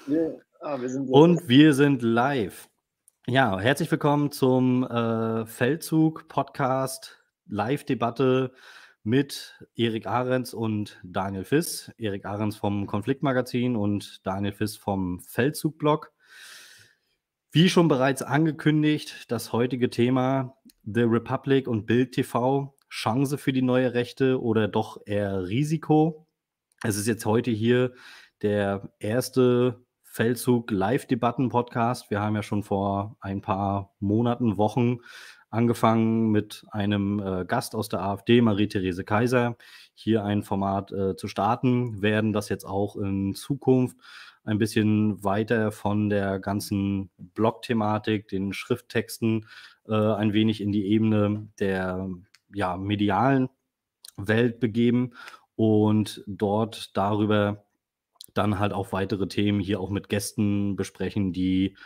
Wir sind Und wir sind live. Ja, herzlich willkommen zum Feldzug-Podcast, Live-Debatte mit Erik Ahrens und Daniel Fiss. Erik Ahrens vom Konfliktmagazin und Daniel Fiss vom Feldzug-Blog. Wie schon bereits angekündigt, das heutige Thema The Republic und Bild TV, Chance für die neue Rechte oder doch eher Risiko? Es ist jetzt heute hier der erste Feldzug-Live-Debatten-Podcast. Wir haben ja schon vor ein paar Monaten, Wochen angefangen mit einem Gast aus der AfD, Marie-Therese Kaiser, hier ein Format zu starten, werden das jetzt auch in Zukunft ein bisschen weiter von der ganzen Blog-Thematik, den Schrifttexten ein wenig in die Ebene der medialen Welt begeben und dort darüber dann halt auch weitere Themen hier auch mit Gästen besprechen, die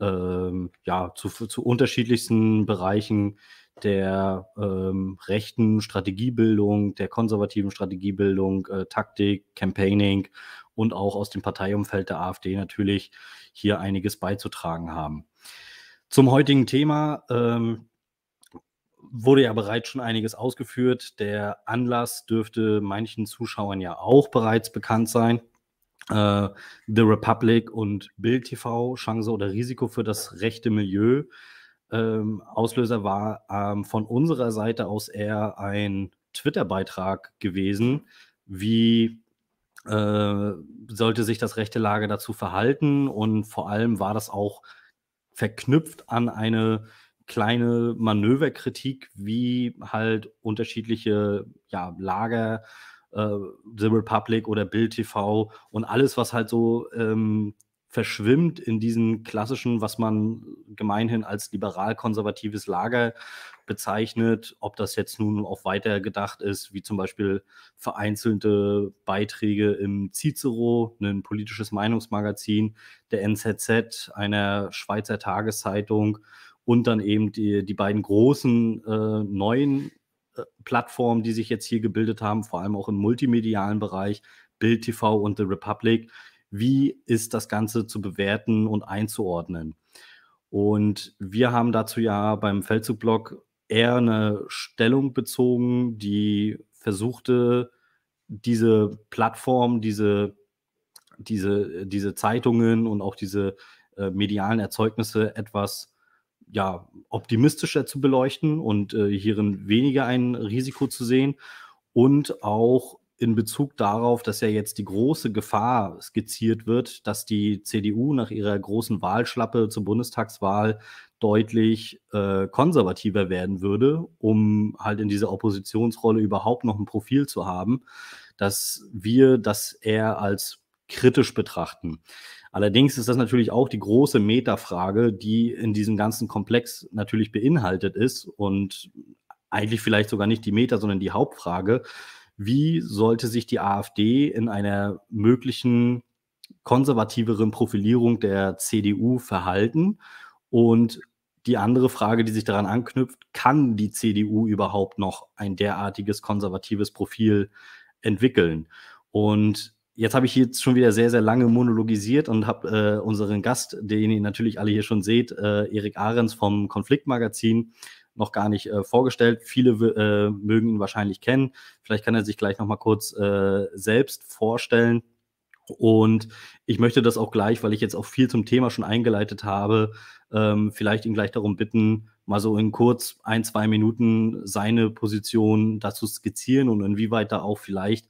zu unterschiedlichsten Bereichen der rechten Strategiebildung, der konservativen Strategiebildung, Taktik, Campaigning und auch aus dem Parteiumfeld der AfD natürlich hier einiges beizutragen haben. Zum heutigen Thema wurde ja bereits schon einiges ausgeführt. Der Anlass dürfte manchen Zuschauern ja auch bereits bekannt sein. The Republic und Bild TV, Chance oder Risiko für das rechte Milieu. Auslöser war von unserer Seite aus eher ein Twitter-Beitrag gewesen. Wie sollte sich das rechte Lager dazu verhalten? Und vor allem war das auch verknüpft an eine kleine Manöverkritik, wie halt unterschiedliche Lager, The Republic oder Bild TV und alles, was halt so verschwimmt in diesen klassischen, was man gemeinhin als liberal-konservatives Lager bezeichnet, ob das jetzt nun auch weiter gedacht ist, wie zum Beispiel vereinzelte Beiträge im Cicero, ein politisches Meinungsmagazin, der NZZ, einer Schweizer Tageszeitung und dann eben die beiden großen neuen Plattformen, die sich jetzt hier gebildet haben, vor allem auch im multimedialen Bereich, Bild TV und The Republic. Wie ist das Ganze zu bewerten und einzuordnen? Und wir haben dazu ja beim Feldzug-Blog eher eine Stellung bezogen, die versuchte, diese Plattform, diese Zeitungen und auch diese medialen Erzeugnisse etwas optimistischer zu beleuchten und hierin weniger ein Risiko zu sehen und auch in Bezug darauf, dass ja jetzt die große Gefahr skizziert wird, dass die CDU nach ihrer großen Wahlschlappe zur Bundestagswahl deutlich konservativer werden würde, um halt in dieser Oppositionsrolle überhaupt noch ein Profil zu haben, dass wir das eher als kritisch betrachten. Allerdings ist das natürlich auch die große Metafrage, die in diesem ganzen Komplex natürlich beinhaltet ist und eigentlich vielleicht sogar nicht die Meta, sondern die Hauptfrage: Wie sollte sich die AfD in einer möglichen konservativeren Profilierung der CDU verhalten? Und die andere Frage, die sich daran anknüpft: Kann die CDU überhaupt noch ein derartiges konservatives Profil entwickeln? Und jetzt habe ich jetzt schon wieder sehr, sehr lange monologisiert und habe unseren Gast, den ihr natürlich alle hier schon seht, Erik Ahrens vom Konfliktmagazin, noch gar nicht vorgestellt. Viele mögen ihn wahrscheinlich kennen. Vielleicht kann er sich gleich noch mal kurz selbst vorstellen. Und ich möchte das auch gleich, weil ich jetzt auch viel zum Thema schon eingeleitet habe, vielleicht ihn gleich darum bitten, mal so in kurz 1-2 Minuten seine Position dazu skizzieren und inwieweit da auch vielleicht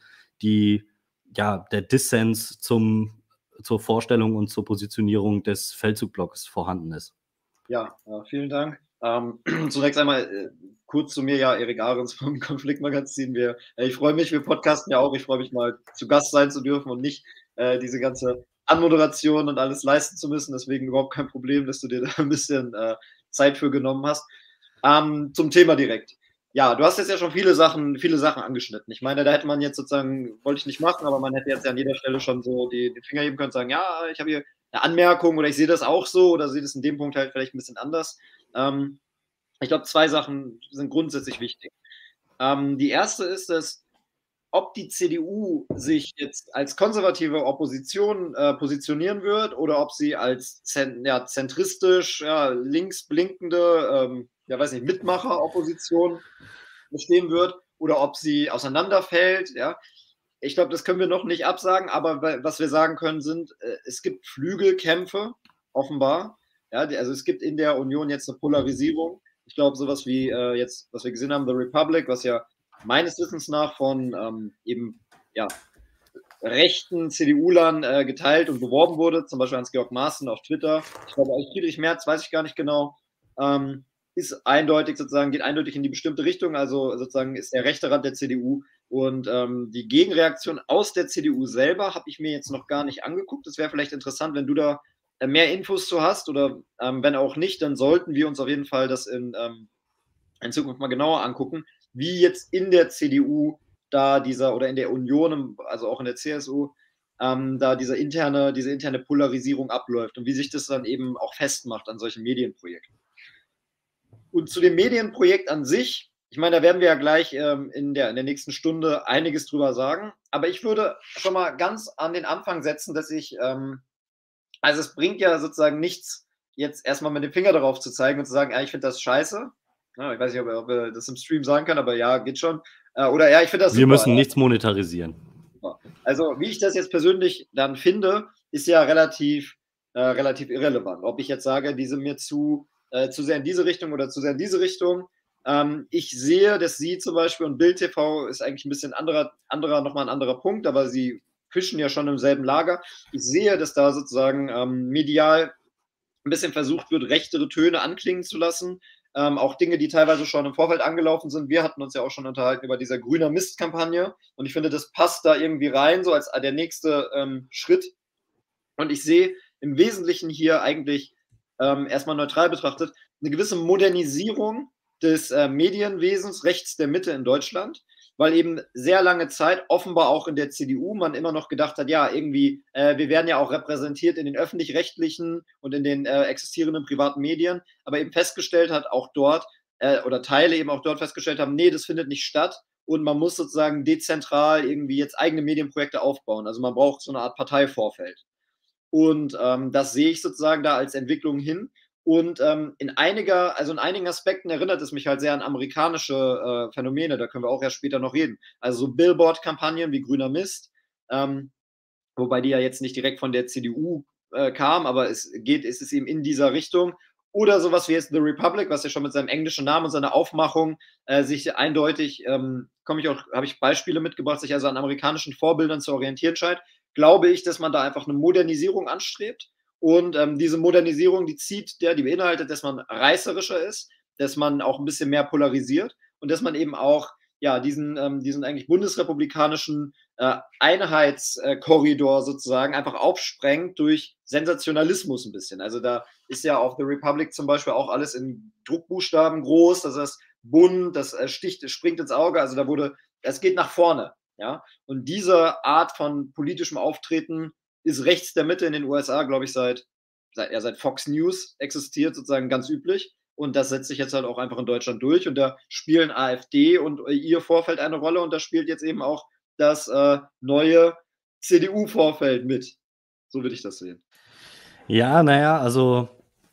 der Dissens zur Vorstellung und zur Positionierung des Feldzugblocks vorhanden ist. Ja, vielen Dank. Zunächst einmal kurz zu mir, Erik Ahrens vom Konfliktmagazin. Ich freue mich, wir podcasten ja auch. Ich freue mich mal zu Gast sein zu dürfen und nicht diese ganze Anmoderation und alles leisten zu müssen. Deswegen überhaupt kein Problem, dass du dir da ein bisschen Zeit für genommen hast. Zum Thema direkt. Ja, du hast jetzt ja schon viele Sachen angeschnitten. Ich meine, da hätte man jetzt sozusagen, wollte ich nicht machen, aber man hätte jetzt ja an jeder Stelle schon so den Finger heben können und sagen, ja, ich habe hier eine Anmerkung oder ich sehe das auch so oder sehe das in dem Punkt halt vielleicht ein bisschen anders. Ich glaube, 2 Sachen sind grundsätzlich wichtig. Die erste ist, dass ob die CDU sich jetzt als konservative Opposition positionieren wird oder ob sie als zentristisch, links blinkende, weiß nicht, Mitmacher-Opposition bestehen wird oder ob sie auseinanderfällt. Ja. Ich glaube, das können wir noch nicht absagen, aber was wir sagen können, sind, es gibt Flügelkämpfe, offenbar. Ja, also es gibt in der Union jetzt eine Polarisierung. Ich glaube, sowas wie jetzt, was wir gesehen haben, The Republic, was ja meines Wissens nach von eben rechten CDU-Lern geteilt und beworben wurde, zum Beispiel Hans-Georg Maaßen auf Twitter. Ich glaube, Friedrich Merz, weiß ich gar nicht genau, ist eindeutig sozusagen, geht eindeutig in die bestimmte Richtung, also sozusagen ist der rechte Rand der CDU. Und die Gegenreaktion aus der CDU selber habe ich mir jetzt noch gar nicht angeguckt. Das wäre vielleicht interessant, wenn du da mehr Infos zu hast oder wenn auch nicht, dann sollten wir uns auf jeden Fall das in Zukunft mal genauer angucken, wie jetzt in der CDU da oder in der Union, also auch in der CSU, da diese interne Polarisierung abläuft und wie sich das dann eben auch festmacht an solchen Medienprojekten. Und zu dem Medienprojekt an sich, ich meine, da werden wir ja gleich in der nächsten Stunde einiges drüber sagen, aber ich würde schon mal ganz an den Anfang setzen, dass also es bringt ja sozusagen nichts, jetzt erstmal mit dem Finger darauf zu zeigen und zu sagen, ich finde das scheiße. Ja, ich weiß nicht, ob er das im Stream sagen kann, aber ja, geht schon. Oder ich finde das super. Wir müssen nichts monetarisieren. Also, wie ich das jetzt persönlich dann finde, ist ja relativ irrelevant. Ob ich jetzt sage, die sind mir zu sehr in diese Richtung oder zu sehr in diese Richtung. Ich sehe, dass Sie zum Beispiel und Bild TV ist eigentlich ein bisschen nochmal ein anderer Punkt, aber sie fischen ja schon im selben Lager. Ich sehe, dass da sozusagen medial ein bisschen versucht wird, rechtere Töne anklingen zu lassen. Auch Dinge, die teilweise schon im Vorfeld angelaufen sind. Wir hatten uns ja auch schon unterhalten über diese grüner Mist-Kampagne und ich finde, das passt da irgendwie rein, so als der nächste Schritt. Und ich sehe im Wesentlichen hier eigentlich erstmal neutral betrachtet eine gewisse Modernisierung des Medienwesens rechts der Mitte in Deutschland, weil eben sehr lange Zeit, offenbar auch in der CDU, man immer noch gedacht hat, ja, irgendwie, wir werden ja auch repräsentiert in den öffentlich-rechtlichen und in den existierenden privaten Medien, aber eben festgestellt hat, auch dort, oder Teile eben auch dort festgestellt haben, nee, das findet nicht statt und man muss sozusagen dezentral irgendwie jetzt eigene Medienprojekte aufbauen. Also man braucht so eine Art Parteivorfeld. Und das sehe ich sozusagen da als Entwicklung hin. Und in einigen Aspekten erinnert es mich halt sehr an amerikanische Phänomene, da können wir auch erst später noch reden. Also so Billboard-Kampagnen wie Grüner Mist, wobei die ja jetzt nicht direkt von der CDU kam, aber es ist eben in dieser Richtung. Oder sowas wie jetzt The Republic, was ja schon mit seinem englischen Namen und seiner Aufmachung sich eindeutig, habe ich Beispiele mitgebracht, sich also an amerikanischen Vorbildern zu orientieren scheint, glaube ich, dass man da einfach eine Modernisierung anstrebt. Und diese Modernisierung, die beinhaltet, dass man reißerischer ist, dass man auch ein bisschen mehr polarisiert und dass man eben auch diesen eigentlich bundesrepublikanischen Einheitskorridor sozusagen einfach aufsprengt durch Sensationalismus ein bisschen. Also da ist ja auf The Republic zum Beispiel auch alles in Druckbuchstaben groß, das ist bunt, das springt ins Auge, also es geht nach vorne. Ja? Und diese Art von politischem Auftreten ist rechts der Mitte in den USA, glaube ich, seit Fox News existiert, sozusagen ganz üblich. Und das setzt sich jetzt halt auch einfach in Deutschland durch. Und da spielen AfD und ihr Vorfeld eine Rolle. Und da spielt jetzt eben auch das neue CDU-Vorfeld mit. So würde ich das sehen. Ja, naja, also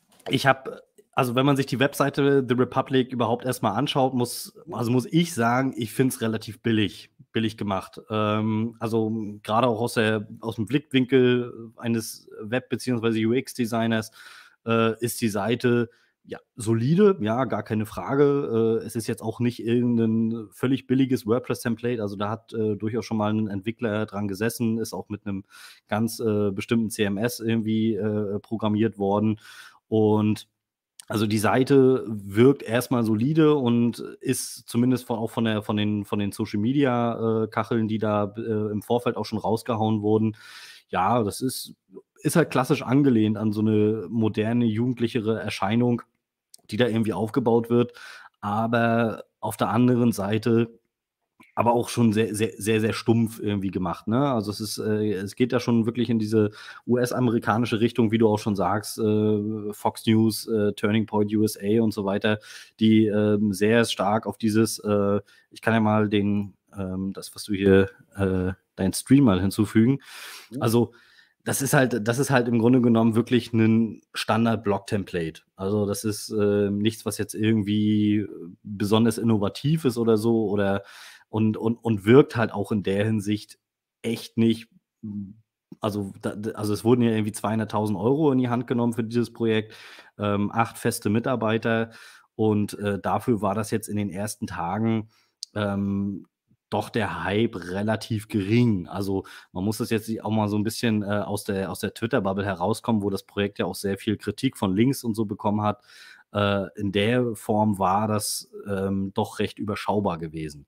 wenn man sich die Webseite The Republic überhaupt erstmal anschaut, muss ich sagen, ich finde es relativ billig gemacht. Also gerade auch aus dem Blickwinkel eines Web- bzw. UX-Designers ist die Seite solide, ja, gar keine Frage. Es ist jetzt auch nicht irgendein völlig billiges WordPress-Template, also da hat durchaus schon mal ein Entwickler dran gesessen, ist auch mit einem ganz bestimmten CMS irgendwie programmiert worden und also die Seite wirkt erstmal solide und ist zumindest auch von den Social-Media-Kacheln, die da im Vorfeld auch schon rausgehauen wurden, ja, das ist halt klassisch angelehnt an so eine moderne, jugendlichere Erscheinung, die da irgendwie aufgebaut wird. Aber auf der anderen Seite aber auch schon sehr, sehr, sehr, sehr stumpf irgendwie gemacht, ne? Also es geht da schon wirklich in diese US-amerikanische Richtung, wie du auch schon sagst, Fox News, Turning Point USA und so weiter, die sehr stark auf dieses, ich kann ja mal den das, was du hier, dein Stream mal hinzufügen. Also, das ist halt im Grunde genommen wirklich ein Standard-Blog-Template. Also, das ist nichts, was jetzt irgendwie besonders innovativ ist oder so, und wirkt halt auch in der Hinsicht echt nicht. Also es wurden ja irgendwie 200.000 € in die Hand genommen für dieses Projekt, 8 feste Mitarbeiter, und dafür war das jetzt in den ersten Tagen doch der Hype relativ gering. Also man muss das jetzt auch mal so ein bisschen aus der Twitter-Bubble herauskommen, wo das Projekt ja auch sehr viel Kritik von links und so bekommen hat. In der Form war das doch recht überschaubar gewesen.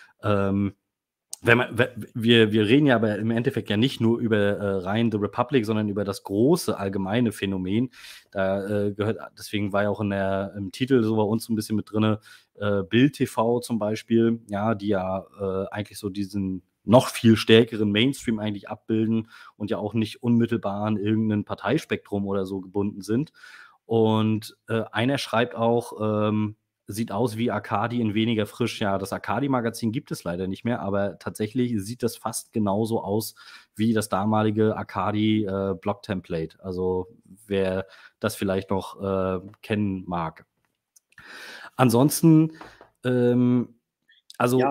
Wir reden ja aber im Endeffekt ja nicht nur über rein The Republic, sondern über das große allgemeine Phänomen. Da gehört, deswegen war ja auch im Titel so bei uns so ein bisschen mit drin, Bild TV zum Beispiel, ja, die ja eigentlich so diesen noch viel stärkeren Mainstream eigentlich abbilden und ja auch nicht unmittelbar an irgendein Parteispektrum oder so gebunden sind. Und einer schreibt auch, sieht aus wie Arcadi in weniger frisch. Ja, das Arcadi-Magazin gibt es leider nicht mehr, aber tatsächlich sieht das fast genauso aus wie das damalige Arcadi-Blog-Template. Also wer das vielleicht noch kennen mag. Ansonsten, also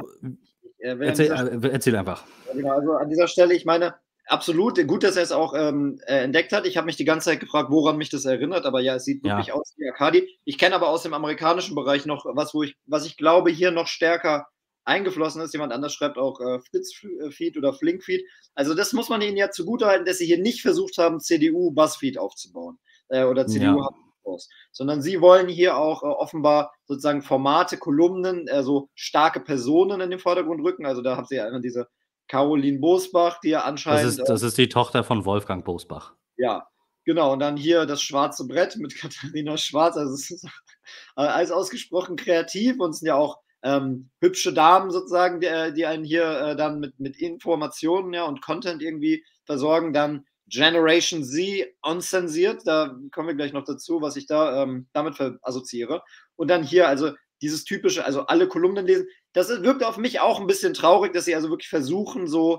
erzähl einfach. Genau, also an dieser Stelle, ich meine, absolut gut, dass er es auch entdeckt hat. Ich habe mich die ganze Zeit gefragt, woran mich das erinnert, aber ja, es sieht wirklich aus wie Arcadi. Ich kenne aber aus dem amerikanischen Bereich noch was ich glaube, hier noch stärker eingeflossen ist. Jemand anders schreibt auch Fritz-Feed oder Flink-Feed. Also das muss man ihnen ja zugutehalten, dass sie hier nicht versucht haben, CDU-Buzzfeed aufzubauen oder CDU sondern sie wollen hier auch offenbar sozusagen Formate, Kolumnen, so starke Personen in den Vordergrund rücken. Also da habt ihr ja einmal diese Caroline Bosbach, die ja anscheinend. Das ist die Tochter von Wolfgang Bosbach. Ja, genau. Und dann hier das schwarze Brett mit Katharina Schwarz. Also es ist alles ausgesprochen kreativ, und es sind ja auch hübsche Damen sozusagen, die einen hier dann mit Informationen, ja, und Content irgendwie versorgen. Dann Generation Z unzensiert, da kommen wir gleich noch dazu, was ich da damit assoziiere. Und dann hier, also dieses typische, also alle Kolumnen lesen, das wirkt auf mich auch ein bisschen traurig, dass sie also wirklich versuchen, so,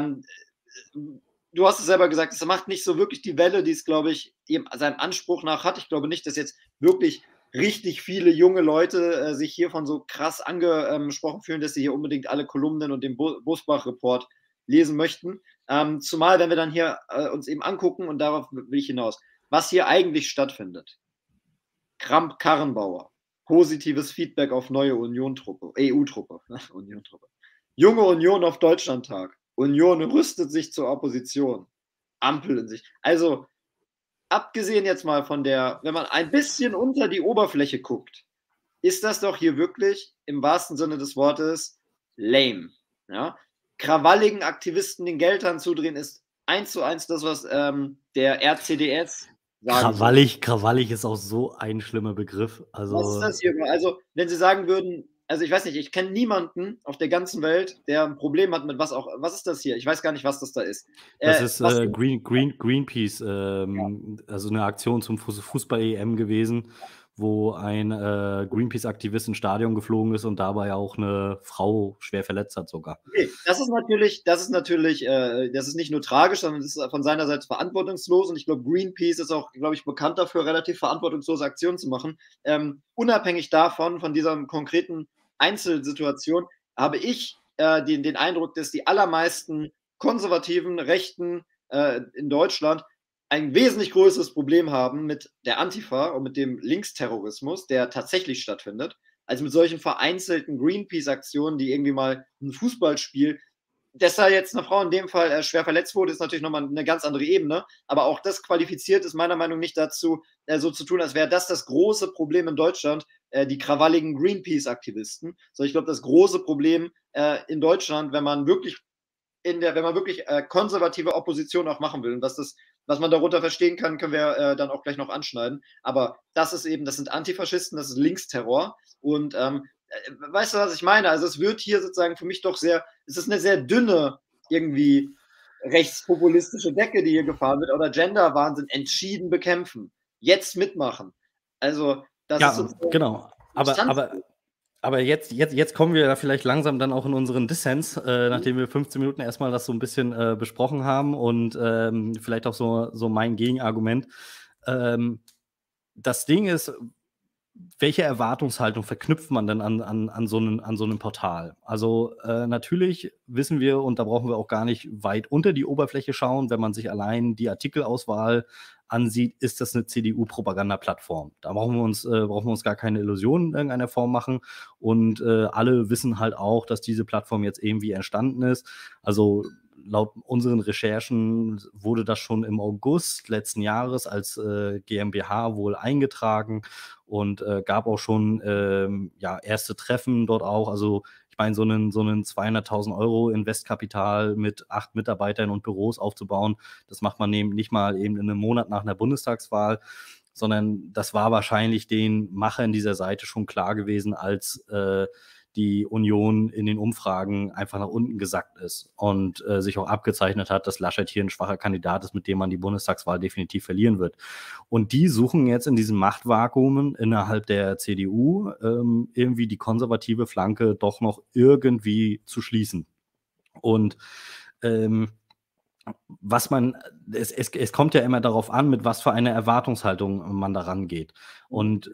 du hast es selber gesagt, es macht nicht so wirklich die Welle, die es, glaube ich, eben seinem Anspruch nach hat. Ich glaube nicht, dass jetzt wirklich richtig viele junge Leute sich hiervon so krass angesprochen fühlen, dass sie hier unbedingt alle Kolumnen und den Bosbach-Report lesen möchten. Zumal, wenn wir dann hier uns eben angucken, und darauf will ich hinaus, was hier eigentlich stattfindet. Kramp-Karrenbauer. Positives Feedback auf neue EU-Truppe. Union-Truppe. Junge Union auf Deutschlandtag. Union rüstet sich zur Opposition. Ampel in sich. Also, abgesehen jetzt mal von wenn man ein bisschen unter die Oberfläche guckt, ist das doch hier wirklich im wahrsten Sinne des Wortes lame. Ja? Krawalligen Aktivisten den Geldhahn zudrehen ist 1:1 das, was der RCDS sagen Krawallig ist auch so ein schlimmer Begriff. Also, was ist das hier? Also, wenn Sie sagen würden, also ich weiß nicht, ich kenne niemanden auf der ganzen Welt, der ein Problem hat mit was auch. Was ist das hier? Ich weiß gar nicht, was das da ist. Das ist Greenpeace, also eine Aktion zum Fußball-EM gewesen, wo ein Greenpeace-Aktivist ins Stadion geflogen ist und dabei auch eine Frau schwer verletzt hat sogar. Okay. Das ist nicht nur tragisch, sondern es ist von seiner Seite verantwortungslos, und ich glaube, Greenpeace ist auch, glaube ich, bekannt dafür, relativ verantwortungslose Aktionen zu machen. Unabhängig davon, von dieser konkreten Einzelsituation, habe ich den Eindruck, dass die allermeisten konservativen Rechten in Deutschland ein wesentlich größeres Problem haben mit der Antifa und mit dem Linksterrorismus, der tatsächlich stattfindet, als mit solchen vereinzelten Greenpeace-Aktionen, die irgendwie mal ein Fußballspiel, dass da jetzt eine Frau in dem Fall schwer verletzt wurde, ist natürlich nochmal eine ganz andere Ebene, aber auch das qualifiziert es meiner Meinung nach nicht dazu, so zu tun, als wäre das große Problem in Deutschland, die krawalligen Greenpeace-Aktivisten. So, ich glaube, das große Problem in Deutschland, wenn man wirklich konservative Opposition auch machen will, und was man darunter verstehen kann, können wir dann auch gleich noch anschneiden. Aber das sind Antifaschisten, das ist Linksterror. Und weißt du, was ich meine? Also es wird hier sozusagen für mich doch es ist eine sehr dünne, irgendwie rechtspopulistische Decke, die hier gefahren wird, oder Genderwahnsinn entschieden bekämpfen. Jetzt mitmachen. Also das ist genau. Aber jetzt kommen wir da vielleicht langsam dann auch in unseren Dissens, nachdem wir 15 Minuten erstmal das so ein bisschen besprochen haben und vielleicht auch so mein Gegenargument. Das Ding ist, welche Erwartungshaltung verknüpft man denn an so einem Portal? Also natürlich wissen wir, und da brauchen wir auch gar nicht weit unter die Oberfläche schauen, wenn man sich allein die Artikelauswahl ansieht, ist das eine CDU-Propaganda-Plattform. Da brauchen wir uns gar keine Illusionen in irgendeiner Form machen. Und alle wissen halt auch, dass diese Plattform jetzt irgendwie entstanden ist. Also laut unseren Recherchen wurde das schon im August letzten Jahres als GmbH wohl eingetragen und gab auch schon erste Treffen dort auch. Also ich meine, so einen 200.000 Euro Investkapital mit 8 Mitarbeitern und Büros aufzubauen, das macht man eben nicht mal eben in einem Monat nach einer Bundestagswahl, sondern das war wahrscheinlich den Machern dieser Seite schon klar gewesen, als die Union in den Umfragen einfach nach unten gesackt ist und sich auch abgezeichnet hat, dass Laschet hier ein schwacher Kandidat ist, mit dem man die Bundestagswahl definitiv verlieren wird. Und die suchen jetzt in diesen Machtvakuumen innerhalb der CDU irgendwie die konservative Flanke doch noch irgendwie zu schließen. Und es kommt ja immer darauf an, mit was für einer Erwartungshaltung man daran geht. Und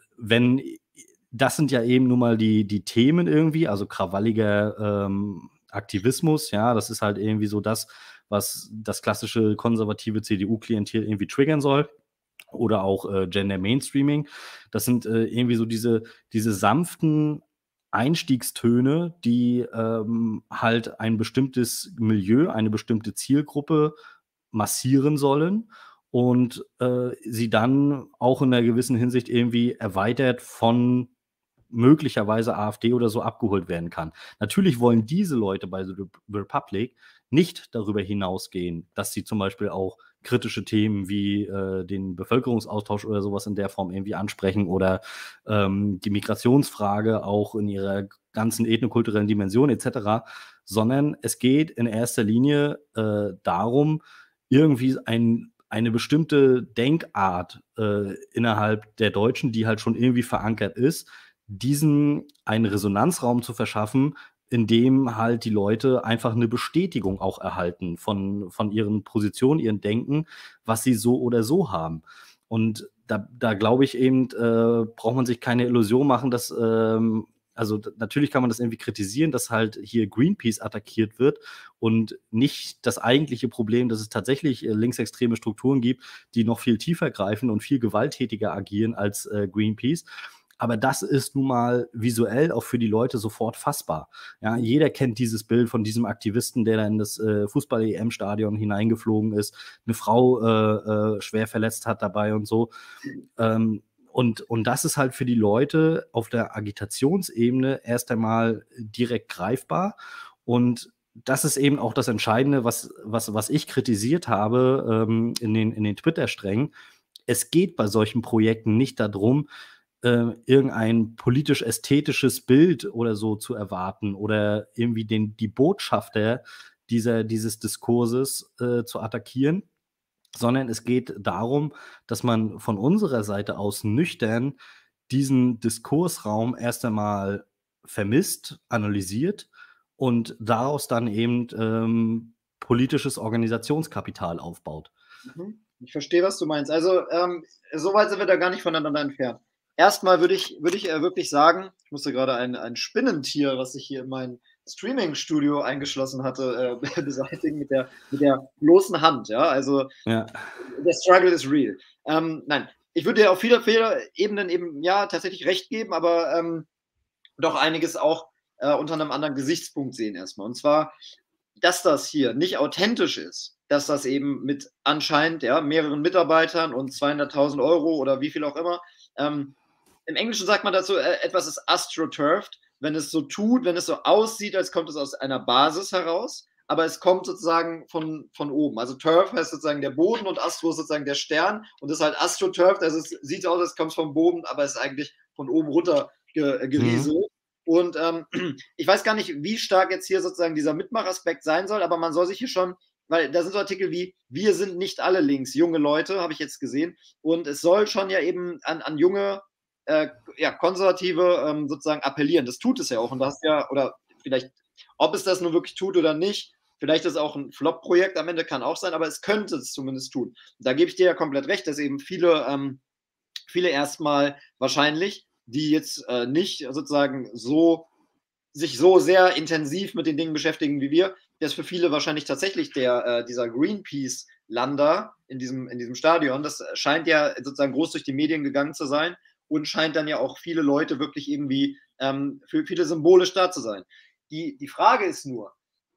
das sind ja eben nun mal die Themen irgendwie, also krawalliger Aktivismus, ja, das ist halt irgendwie so das, was das klassische konservative CDU-Klientel irgendwie triggern soll. Oder auch Gender Mainstreaming. Das sind irgendwie so diese sanften Einstiegstöne, die halt ein bestimmtes Milieu, eine bestimmte Zielgruppe massieren sollen und sie dann auch in einer gewissen Hinsicht irgendwie erweitert von möglicherweise AfD oder so abgeholt werden kann. Natürlich wollen diese Leute bei The Republic nicht darüber hinausgehen, dass sie zum Beispiel auch kritische Themen wie den Bevölkerungsaustausch oder sowas in der Form irgendwie ansprechen oder die Migrationsfrage auch in ihrer ganzen ethnokulturellen Dimension etc., sondern es geht in erster Linie darum, irgendwie eine bestimmte Denkart innerhalb der Deutschen, die halt schon irgendwie verankert ist, diesen einen Resonanzraum zu verschaffen, in dem halt die Leute einfach eine Bestätigung auch erhalten von ihren Positionen, ihren Denken, was sie so oder so haben. Und da glaube ich eben, braucht man sich keine Illusion machen, dass also natürlich kann man das irgendwie kritisieren, dass halt hier Greenpeace attackiert wird und nicht das eigentliche Problem, dass es tatsächlich linksextreme Strukturen gibt, die noch viel tiefer greifen und viel gewalttätiger agieren als Greenpeace. Aber das ist nun mal visuell auch für die Leute sofort fassbar. Ja, jeder kennt dieses Bild von diesem Aktivisten, der da in das Fußball-EM-Stadion hineingeflogen ist, eine Frau schwer verletzt hat dabei und so. Und das ist halt für die Leute auf der Agitationsebene erst einmal direkt greifbar. Und das ist eben auch das Entscheidende, was ich kritisiert habe in den Twitter-Strängen. Es geht bei solchen Projekten nicht darum, irgendein politisch-ästhetisches Bild oder so zu erwarten oder irgendwie die Botschafter dieses Diskurses zu attackieren, sondern es geht darum, dass man von unserer Seite aus nüchtern diesen Diskursraum erst einmal vermisst, analysiert und daraus dann eben politisches Organisationskapital aufbaut. Ich verstehe, was du meinst. Also, so weit sind wir da gar nicht voneinander entfernt. Erstmal würde ich wirklich sagen, ich musste gerade ein Spinnentier, was sich hier in mein Streaming-Studio eingeschlossen hatte, beseitigen mit der bloßen Hand. Ja, also Ja. der Struggle is real. Nein, ich würde dir auf viele Ebenen eben ja tatsächlich recht geben, aber doch einiges auch unter einem anderen Gesichtspunkt sehen erstmal. Und zwar, dass das hier nicht authentisch ist, dass das eben mit anscheinend ja, mehreren Mitarbeitern und 200.000 Euro oder wie viel auch immer, im Englischen sagt man dazu, etwas ist astroturfed, wenn es so tut, wenn es so aussieht, als kommt es aus einer Basis heraus, aber es kommt sozusagen von oben. Also Turf heißt sozusagen der Boden und Astro ist sozusagen der Stern und das ist halt astroturfed, also es sieht aus, als kommt es vom Boden, aber es ist eigentlich von oben runter gerieselt. Und ich weiß gar nicht, wie stark jetzt hier sozusagen dieser Mitmachaspekt sein soll, aber man soll sich hier schon, weil da sind so Artikel wie, wir sind nicht alle links, junge Leute, habe ich jetzt gesehen. Und es soll schon ja eben an junge ja, Konservative sozusagen appellieren. Das tut es ja auch. Und das ja, oder vielleicht, ob es das nur wirklich tut oder nicht, vielleicht ist es auch ein Flop-Projekt am Ende, kann auch sein, aber es könnte es zumindest tun. Da gebe ich dir ja komplett recht, dass eben viele erstmal wahrscheinlich, die jetzt nicht sozusagen sich so sehr intensiv mit den Dingen beschäftigen wie wir, dass für viele wahrscheinlich tatsächlich dieser Greenpeace-Lander in diesem Stadion, das scheint ja sozusagen groß durch die Medien gegangen zu sein und scheint dann ja auch viele Leute wirklich irgendwie für viele symbolisch da zu sein. Die Frage ist nur,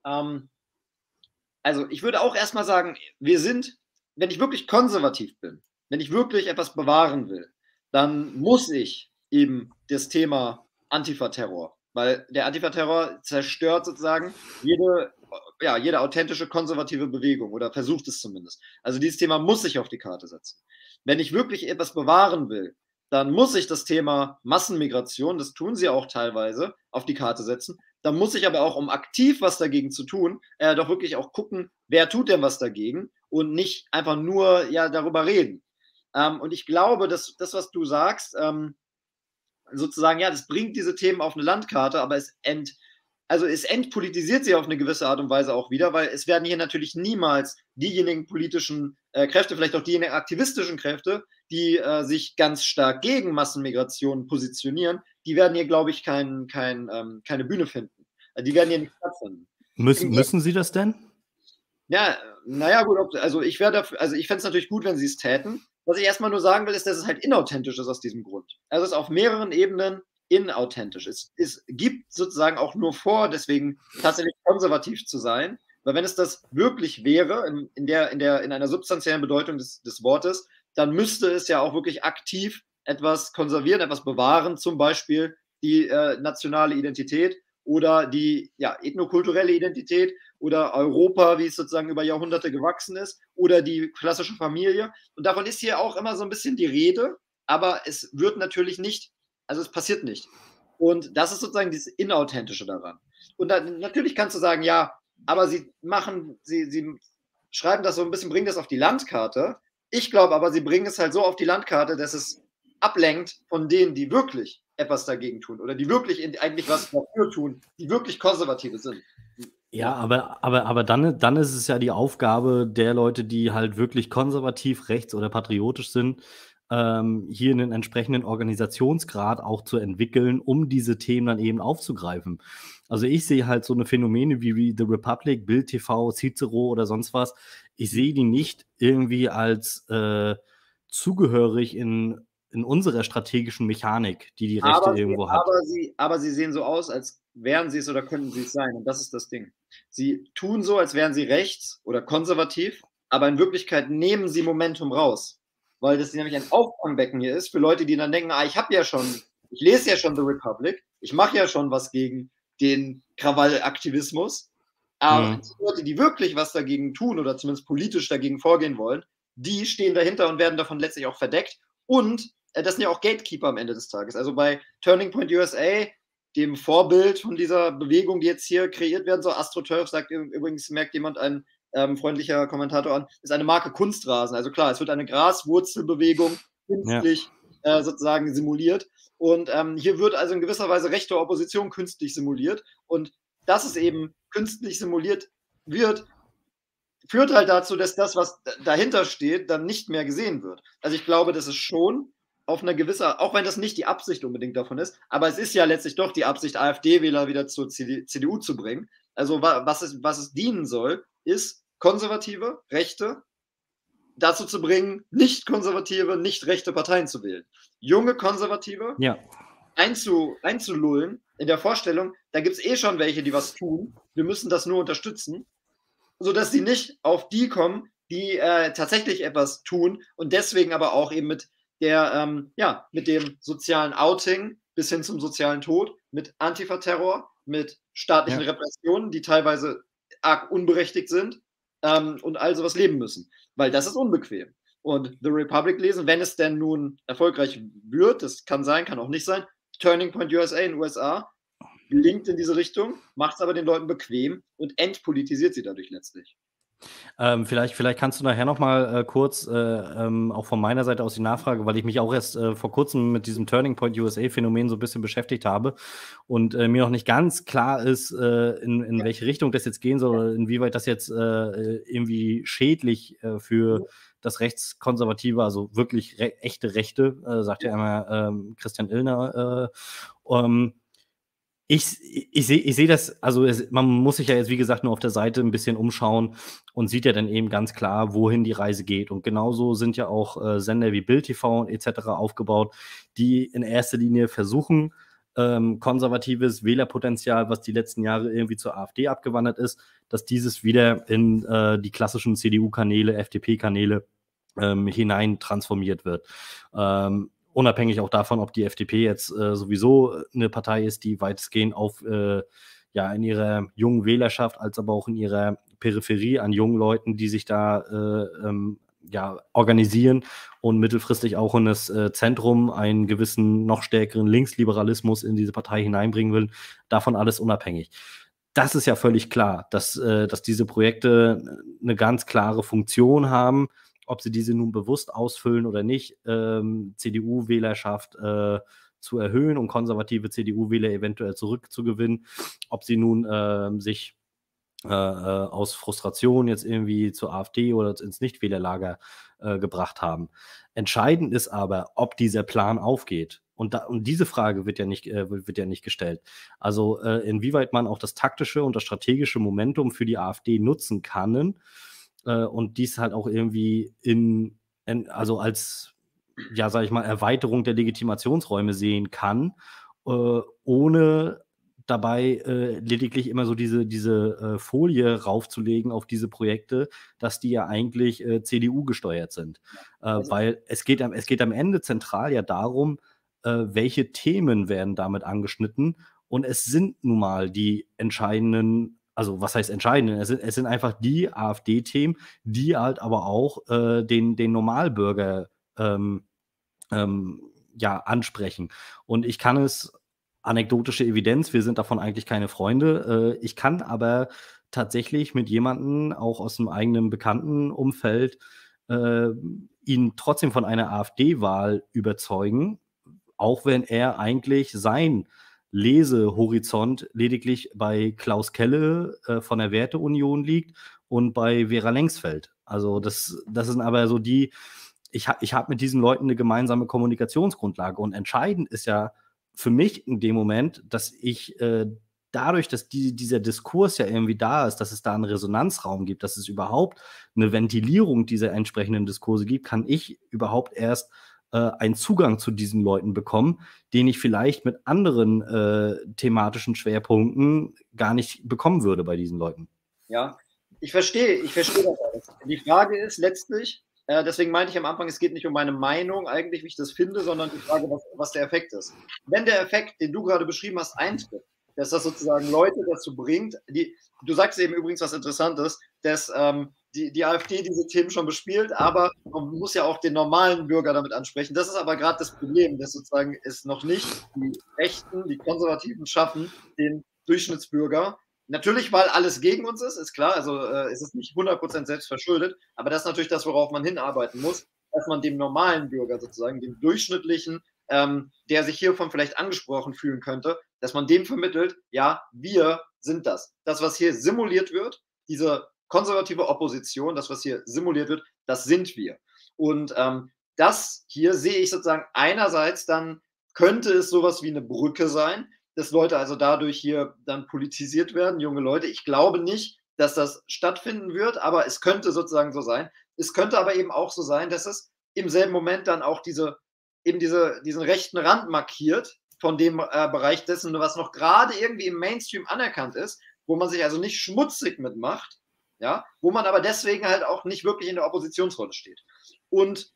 also ich würde auch erstmal sagen, wenn ich wirklich konservativ bin, wenn ich wirklich etwas bewahren will, dann muss ich eben das Thema Antifa-Terror, weil der Antifa-Terror zerstört sozusagen jede authentische konservative Bewegung oder versucht es zumindest. Also dieses Thema muss ich auf die Karte setzen. Wenn ich wirklich etwas bewahren will, dann muss ich das Thema Massenmigration, das tun sie auch teilweise, auf die Karte setzen. Dann muss ich aber auch, um aktiv was dagegen zu tun, doch wirklich auch gucken, wer tut denn was dagegen und nicht einfach nur darüber reden. Und ich glaube, dass das, was du sagst, sozusagen, ja, das bringt diese Themen auf eine Landkarte, aber es entpolitisiert sie auf eine gewisse Art und Weise auch wieder, weil es werden hier natürlich niemals diejenigen politischen Kräfte, vielleicht auch diejenigen aktivistischen Kräfte, die sich ganz stark gegen Massenmigration positionieren, die werden hier, glaube ich, keine Bühne finden. Die werden hier nicht stattfinden. Müssen sie das denn? Ja, naja, gut, also ich fände es natürlich gut, wenn sie es täten. Was ich erstmal nur sagen will, ist, dass es halt inauthentisch ist aus diesem Grund. Also es ist auf mehreren Ebenen inauthentisch. Es gibt sozusagen auch nur vor, deswegen tatsächlich konservativ zu sein, weil wenn es das wirklich wäre, in einer substanziellen Bedeutung des Wortes, dann müsste es ja auch wirklich aktiv etwas konservieren, etwas bewahren, zum Beispiel die nationale Identität oder die ethnokulturelle Identität oder Europa, wie es sozusagen über Jahrhunderte gewachsen ist, oder die klassische Familie. Und davon ist hier auch immer so ein bisschen die Rede, aber es wird natürlich nicht, also es passiert nicht. Und das ist sozusagen dieses Inauthentische daran. Und dann, natürlich kannst du sagen, ja, aber sie schreiben das so ein bisschen, bringen das auf die Landkarte. Ich glaube aber, sie bringen es halt so auf die Landkarte, dass es ablenkt von denen, die wirklich etwas dagegen tun oder die wirklich eigentlich was dafür tun, die wirklich Konservative sind. Ja, aber dann ist es ja die Aufgabe der Leute, die halt wirklich konservativ, rechts oder patriotisch sind, hier einen entsprechenden Organisationsgrad auch zu entwickeln, um diese Themen dann eben aufzugreifen. Also ich sehe halt so eine Phänomene wie The Republic, Bild TV, Cicero oder sonst was. Ich sehe die nicht irgendwie als zugehörig in unserer strategischen Mechanik, die Rechte irgendwo hat. Aber sie sehen so aus, als wären sie es oder könnten sie es sein. Und das ist das Ding. Sie tun so, als wären sie rechts oder konservativ, aber in Wirklichkeit nehmen sie Momentum raus. Weil das nämlich ein Auffangbecken hier ist für Leute, die dann denken, ich lese ja schon The Republic, ich mache ja schon was gegen den Krawallaktivismus. Aber die Leute, die wirklich was dagegen tun oder zumindest politisch dagegen vorgehen wollen, die stehen dahinter und werden davon letztlich auch verdeckt. Und das sind ja auch Gatekeeper am Ende des Tages. Also bei Turning Point USA, dem Vorbild von dieser Bewegung, die jetzt hier kreiert werden soll, AstroTurf sagt übrigens, merkt jemand, ein freundlicher Kommentator an, ist eine Marke Kunstrasen. Also klar, es wird eine Graswurzelbewegung künstlich sozusagen simuliert. Und hier wird also in gewisser Weise rechte Opposition künstlich simuliert. Und dass es eben künstlich simuliert wird, führt halt dazu, dass das, was dahinter steht, dann nicht mehr gesehen wird. Also ich glaube, das ist schon auf eine gewisse, auch wenn das nicht die Absicht unbedingt davon ist, aber es ist ja letztlich doch die Absicht, AfD-Wähler wieder zur CDU zu bringen. Also was es dienen soll, ist Konservative, Rechte dazu zu bringen, nicht konservative, nicht rechte Parteien zu wählen. Junge Konservative einzulullen in der Vorstellung, da gibt es schon welche, die was tun, wir müssen das nur unterstützen, sodass sie nicht auf die kommen, die tatsächlich etwas tun und deswegen aber auch eben mit dem sozialen Outing bis hin zum sozialen Tod, mit Antifa-Terror, mit staatlichen Repressionen, die teilweise arg unberechtigt sind und all sowas leben müssen. Weil das ist unbequem. Und The Republic lesen, wenn es denn nun erfolgreich wird, das kann sein, kann auch nicht sein, Turning Point USA in den USA, gelingt in diese Richtung, macht es aber den Leuten bequem und entpolitisiert sie dadurch letztlich. Vielleicht kannst du nachher noch mal kurz auch von meiner Seite aus die Nachfrage, weil ich mich auch erst vor kurzem mit diesem Turning Point USA-Phänomen so ein bisschen beschäftigt habe und mir noch nicht ganz klar ist, in welche Richtung das jetzt gehen soll oder inwieweit das jetzt irgendwie schädlich für das Rechtskonservative, also wirklich echte Rechte, sagt ja immer Christian Illner, ich sehe das, also man muss sich ja jetzt, wie gesagt, nur auf der Seite ein bisschen umschauen und sieht ja dann eben ganz klar, wohin die Reise geht. Und genauso sind ja auch Sender wie Bild TV und etc. aufgebaut, die in erster Linie versuchen, konservatives Wählerpotenzial, was die letzten Jahre irgendwie zur AfD abgewandert ist, dass dieses wieder in die klassischen CDU-Kanäle, FDP-Kanäle hinein transformiert wird. Unabhängig auch davon, ob die FDP jetzt sowieso eine Partei ist, die weitestgehend auf in ihrer jungen Wählerschaft, als aber auch in ihrer Peripherie an jungen Leuten, die sich da organisieren und mittelfristig auch in das Zentrum einen gewissen, noch stärkeren Linksliberalismus in diese Partei hineinbringen will, davon alles unabhängig. Das ist ja völlig klar, dass diese Projekte eine ganz klare Funktion haben, ob sie diese nun bewusst ausfüllen oder nicht, CDU-Wählerschaft zu erhöhen und konservative CDU-Wähler eventuell zurückzugewinnen, ob sie nun sich aus Frustration jetzt irgendwie zur AfD oder ins Nichtwählerlager gebracht haben. Entscheidend ist aber, ob dieser Plan aufgeht. Und diese Frage wird ja nicht gestellt. Also inwieweit man auch das taktische und das strategische Momentum für die AfD nutzen kann, und dies halt auch irgendwie also als, ja, sage ich mal, Erweiterung der Legitimationsräume sehen kann, ohne dabei lediglich immer so diese Folie raufzulegen auf diese Projekte, dass die ja eigentlich CDU gesteuert sind. Weil es geht am Ende zentral ja darum, welche Themen werden damit angeschnitten, und es sind nun mal die entscheidenden, also was heißt entscheidend? Es sind einfach die AfD-Themen, die halt aber auch den Normalbürger ansprechen. Und ich kann es, anekdotische Evidenz, wir sind davon eigentlich keine Freunde, ich kann aber tatsächlich mit jemandem, auch aus dem eigenen Bekanntenumfeld, ihn trotzdem von einer AfD-Wahl überzeugen, auch wenn er eigentlich sein Lesehorizont lediglich bei Klaus Kelle von der Werteunion liegt und bei Vera Lengsfeld. Also das sind aber so ich hab mit diesen Leuten eine gemeinsame Kommunikationsgrundlage, und entscheidend ist ja für mich in dem Moment, dass ich dadurch, dass dieser Diskurs ja irgendwie da ist, dass es da einen Resonanzraum gibt, dass es überhaupt eine Ventilierung dieser entsprechenden Diskurse gibt, kann ich überhaupt erst einen Zugang zu diesen Leuten bekommen, den ich vielleicht mit anderen thematischen Schwerpunkten gar nicht bekommen würde bei diesen Leuten. Ja, ich verstehe das alles. Die Frage ist letztlich, deswegen meinte ich am Anfang, es geht nicht um meine Meinung eigentlich, wie ich das finde, sondern die Frage, was der Effekt ist. Wenn der Effekt, den du gerade beschrieben hast, eintritt, dass das sozusagen Leute dazu bringt, du sagst eben übrigens was Interessantes, dass die AfD diese Themen schon bespielt, aber man muss ja auch den normalen Bürger damit ansprechen. Das ist aber gerade das Problem, dass sozusagen es noch nicht die Rechten, die Konservativen schaffen, den Durchschnittsbürger. Natürlich, weil alles gegen uns ist klar, also es ist nicht 100% selbst verschuldet, aber das ist natürlich das, worauf man hinarbeiten muss, dass man dem normalen Bürger sozusagen, dem durchschnittlichen, der sich hiervon vielleicht angesprochen fühlen könnte, dass man dem vermittelt, ja, wir sind das. Das, was hier simuliert wird, diese konservative Opposition, das, was hier simuliert wird, das sind wir. Und das hier sehe ich sozusagen einerseits dann, könnte es sowas wie eine Brücke sein, dass Leute also dadurch hier dann politisiert werden, junge Leute. Ich glaube nicht, dass das stattfinden wird, aber es könnte sozusagen so sein. Es könnte aber eben auch so sein, dass es im selben Moment dann auch diesen rechten Rand markiert von dem Bereich dessen, was noch gerade irgendwie im Mainstream anerkannt ist, wo man sich also nicht schmutzig mitmacht, ja, wo man aber deswegen halt auch nicht wirklich in der Oppositionsrolle steht. Und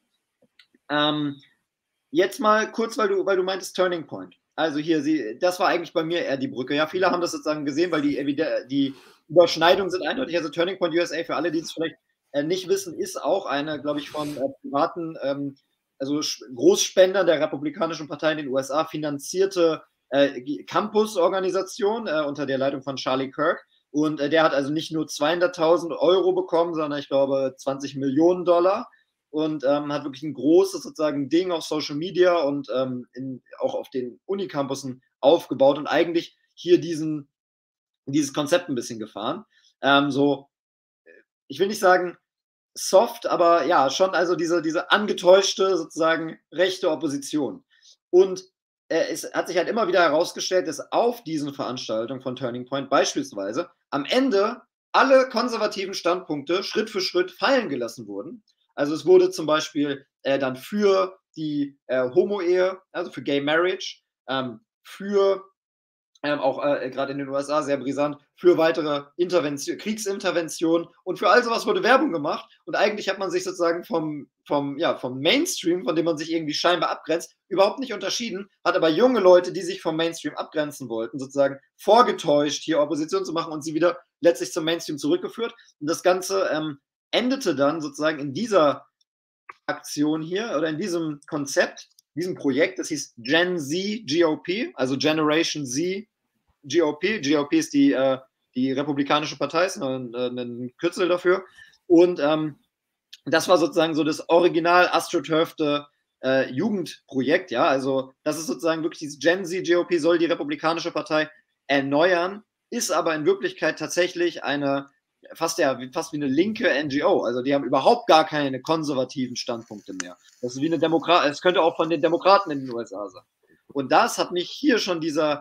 jetzt mal kurz, weil du meintest Turning Point. Also hier, das war eigentlich bei mir eher die Brücke. Ja, viele haben das sozusagen gesehen, weil die Überschneidungen sind eindeutig. Also Turning Point USA, für alle, die es vielleicht nicht wissen, ist auch eine, glaube ich, von privaten, also Großspendern der Republikanischen Partei in den USA finanzierte Campus-Organisation unter der Leitung von Charlie Kirk. Und der hat also nicht nur 200.000 Euro bekommen, sondern ich glaube 20 Millionen Dollar und hat wirklich ein großes sozusagen Ding auf Social Media und auch auf den Unicampussen aufgebaut und eigentlich hier dieses Konzept ein bisschen gefahren. So, ich will nicht sagen soft, aber ja, schon also diese angetäuschte sozusagen rechte Opposition. Und es hat sich halt immer wieder herausgestellt, dass auf diesen Veranstaltungen von Turning Point beispielsweise am Ende alle konservativen Standpunkte Schritt für Schritt fallen gelassen wurden. Also es wurde zum Beispiel dann für die Homo-Ehe, also für Gay Marriage, für auch gerade in den USA sehr brisant, für weitere Kriegsinterventionen und für all sowas wurde Werbung gemacht. Und eigentlich hat man sich sozusagen vom Mainstream, von dem man sich irgendwie scheinbar abgrenzt, überhaupt nicht unterschieden, hat aber junge Leute, die sich vom Mainstream abgrenzen wollten, sozusagen vorgetäuscht, hier Opposition zu machen und sie wieder letztlich zum Mainstream zurückgeführt. Und das Ganze endete dann sozusagen in dieser Aktion hier oder in diesem Konzept, diesem Projekt, das hieß Gen Z GOP, also Generation Z GOP. GOP ist die Republikanische Partei, ist ein Kürzel dafür. Und das war sozusagen so das original astroturfte Jugendprojekt, ja, also das ist sozusagen wirklich dieses Gen Z GOP soll die Republikanische Partei erneuern, ist aber in Wirklichkeit tatsächlich fast wie eine linke NGO. Also die haben überhaupt gar keine konservativen Standpunkte mehr. Das ist wie eine Demokratie, es könnte auch von den Demokraten in den USA sein. Und das hat mich hier schon dieser,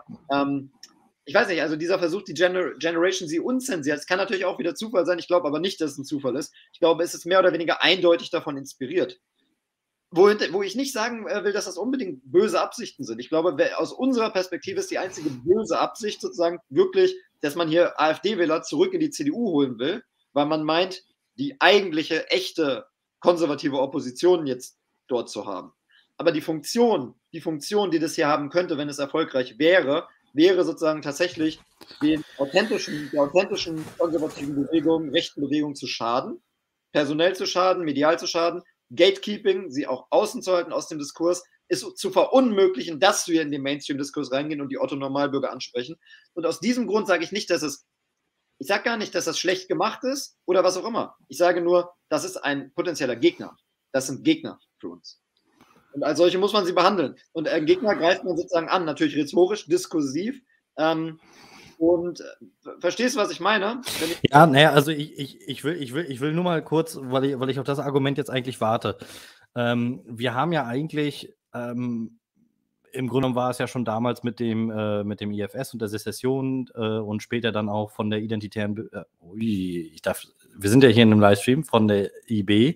ich weiß nicht, also dieser Versuch, die Generation Z unzensiert, es kann natürlich auch wieder Zufall sein, ich glaube aber nicht, dass es ein Zufall ist. Ich glaube, es ist mehr oder weniger eindeutig davon inspiriert. Wo ich nicht sagen will, dass das unbedingt böse Absichten sind. Ich glaube, aus unserer Perspektive ist die einzige böse Absicht sozusagen wirklich, dass man hier AfD-Wähler zurück in die CDU holen will, weil man meint, die eigentliche, echte konservative Opposition jetzt dort zu haben. Aber die Funktion, die das hier haben könnte, wenn es erfolgreich wäre sozusagen tatsächlich der authentischen konservativen Bewegung, rechten Bewegung zu schaden, personell zu schaden, medial zu schaden, Gatekeeping, sie auch außen zu halten aus dem Diskurs, ist zu verunmöglichen, dass wir in den Mainstream-Diskurs reingehen und die Otto-Normalbürger ansprechen. Und aus diesem Grund sage ich nicht, ich sage gar nicht, dass das schlecht gemacht ist oder was auch immer. Ich sage nur, das ist ein potenzieller Gegner. Das sind Gegner für uns. Und als solche muss man sie behandeln. Und Gegner greift man sozusagen an, natürlich rhetorisch, diskursiv. Und verstehst du, was ich meine? Ja, naja, also ich will nur mal kurz, weil ich auf das Argument jetzt eigentlich warte. Wir haben ja eigentlich, im Grunde genommen war es ja schon damals mit dem IFS und der Sezession und später dann auch von der identitären, wir sind ja hier in einem Livestream von der IB.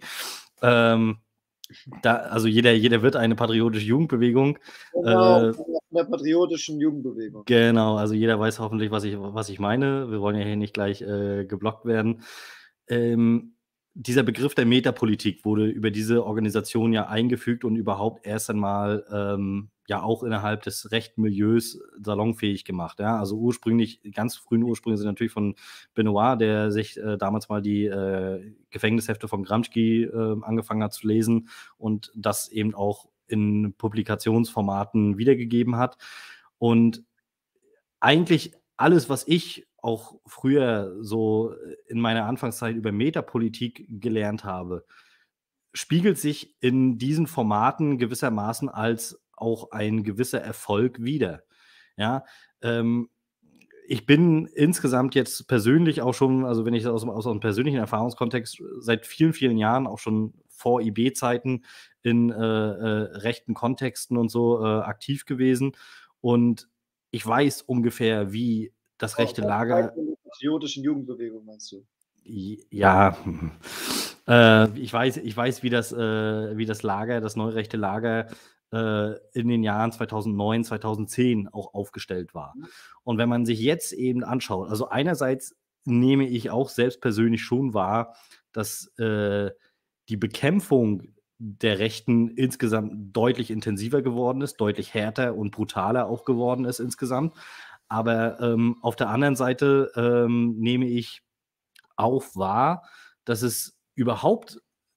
Also jeder wird eine patriotische Jugendbewegung. Genau, der patriotischen Jugendbewegung. Genau, also jeder weiß hoffentlich, was ich meine. Wir wollen ja hier nicht gleich geblockt werden. Dieser Begriff der Metapolitik wurde über diese Organisation ja eingefügt und überhaupt erst einmal ja auch innerhalb des rechten Milieus salonfähig gemacht. Ja? Also ganz frühen Ursprünge sind natürlich von Benoit, der sich damals mal die Gefängnishefte von Gramsci angefangen hat zu lesen und das eben auch in Publikationsformaten wiedergegeben hat. Und eigentlich alles, was ich auch früher so in meiner Anfangszeit über Metapolitik gelernt habe, spiegelt sich in diesen Formaten gewissermaßen als auch ein gewisser Erfolg wider. Ja, ich bin insgesamt jetzt persönlich auch schon, also wenn ich das aus einem persönlichen Erfahrungskontext seit vielen, vielen Jahren, auch schon vor IB-Zeiten in rechten Kontexten und so aktiv gewesen. Und ich weiß ungefähr, wie das rechte Lager. Patriotischen Jugendbewegung meinst du? Ja, ich weiß, wie das Lager, das neurechte Lager in den Jahren 2009, 2010 auch aufgestellt war. Und wenn man sich jetzt eben anschaut, also einerseits nehme ich auch selbst persönlich schon wahr, dass die Bekämpfung der Rechten insgesamt deutlich intensiver geworden ist, deutlich härter und brutaler auch geworden ist insgesamt. Aber auf der anderen Seite nehme ich auch wahr, dass es überhaupt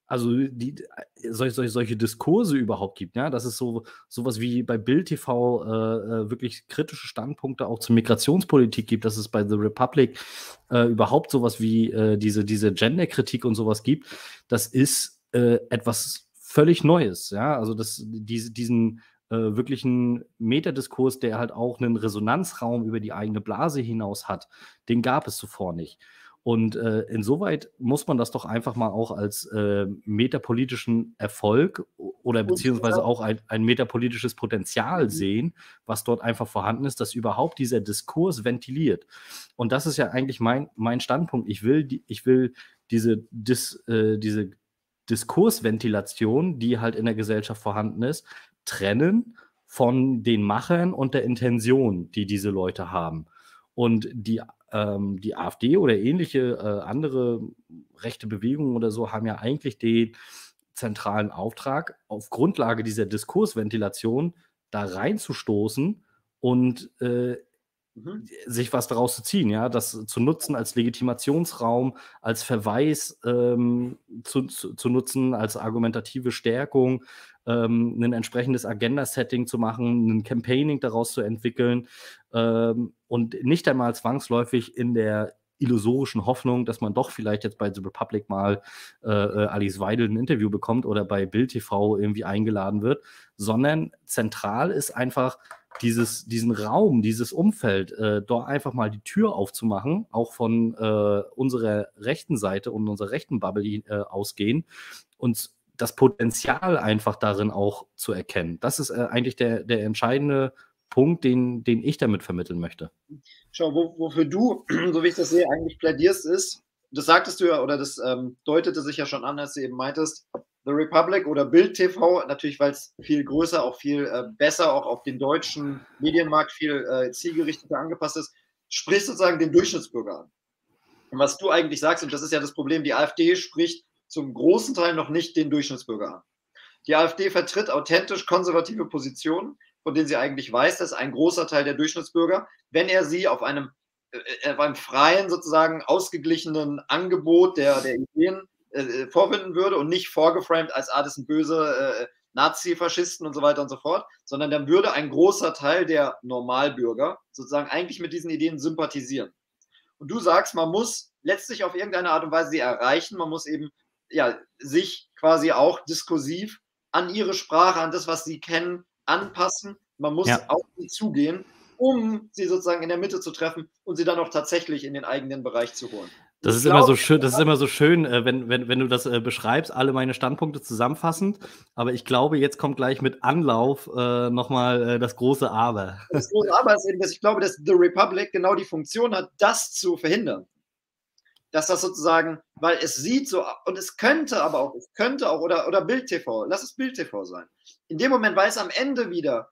also solche Diskurse überhaupt gibt, ja, dass es sowas wie bei Bild TV wirklich kritische Standpunkte auch zur Migrationspolitik gibt, dass es bei The Republic überhaupt sowas wie diese Gender-Kritik und sowas gibt, das ist etwas völlig Neues, ja, also diesen wirklichen Metadiskurs, der halt auch einen Resonanzraum über die eigene Blase hinaus hat, den gab es zuvor nicht. Und insoweit muss man das doch einfach mal auch als metapolitischen Erfolg oder beziehungsweise auch ein metapolitisches Potenzial sehen, was dort einfach vorhanden ist, dass überhaupt dieser Diskurs ventiliert. Und das ist ja eigentlich mein Standpunkt. Ich will diese Diskursventilation, die halt in der Gesellschaft vorhanden ist, trennen von den Machern und der Intention, die diese Leute haben. Und die AfD oder ähnliche andere rechte Bewegungen oder so haben ja eigentlich den zentralen Auftrag, auf Grundlage dieser Diskursventilation da reinzustoßen und sich was daraus zu ziehen, ja, das zu nutzen als Legitimationsraum, als Verweis zu nutzen, als argumentative Stärkung, ein entsprechendes Agenda-Setting zu machen, ein Campaigning daraus zu entwickeln und nicht einmal zwangsläufig in der illusorischen Hoffnung, dass man doch vielleicht jetzt bei The Republic mal Alice Weidel ein Interview bekommt oder bei Bild TV irgendwie eingeladen wird, sondern zentral ist einfach diesen Raum, dieses Umfeld, dort einfach mal die Tür aufzumachen, auch von unserer rechten Seite und unserer rechten Bubble ausgehen und das Potenzial einfach darin auch zu erkennen. Das ist eigentlich der entscheidende Punkt, den ich damit vermitteln möchte. Schau, wofür du, so wie ich das sehe, eigentlich plädierst, ist, das sagtest du ja, oder das deutete sich ja schon an, als du eben meintest, The Republic oder Bild TV, natürlich, weil es viel größer, auch viel besser, auch auf den deutschen Medienmarkt viel zielgerichteter angepasst ist, spricht sozusagen den Durchschnittsbürger an. Und was du eigentlich sagst, und das ist ja das Problem, die AfD spricht zum großen Teil noch nicht den Durchschnittsbürger an. Die AfD vertritt authentisch konservative Positionen, von denen sie eigentlich weiß, dass ein großer Teil der Durchschnittsbürger, wenn er sie auf einem freien, sozusagen ausgeglichenen Angebot der Ideen vorfinden würde und nicht vorgeframed als, das sind böse Nazi-Faschisten und so weiter und so fort, sondern dann würde ein großer Teil der Normalbürger sozusagen eigentlich mit diesen Ideen sympathisieren. Und du sagst, man muss letztlich auf irgendeine Art und Weise sie erreichen, man muss eben sich quasi auch diskursiv an ihre Sprache, an das, was sie kennen, anpassen. Man muss auf sie zugehen, um sie sozusagen in der Mitte zu treffen und sie dann auch tatsächlich in den eigenen Bereich zu holen. Das ist immer so schön, wenn du das beschreibst, alle meine Standpunkte zusammenfassend. Aber ich glaube, jetzt kommt gleich mit Anlauf nochmal das große Aber. Das große Aber ist eben, dass ich glaube, dass The Republic genau die Funktion hat, das zu verhindern. Dass das sozusagen, weil es sieht so, und es könnte auch, oder Bild TV, lass es Bild TV sein. In dem Moment, weil es am Ende wieder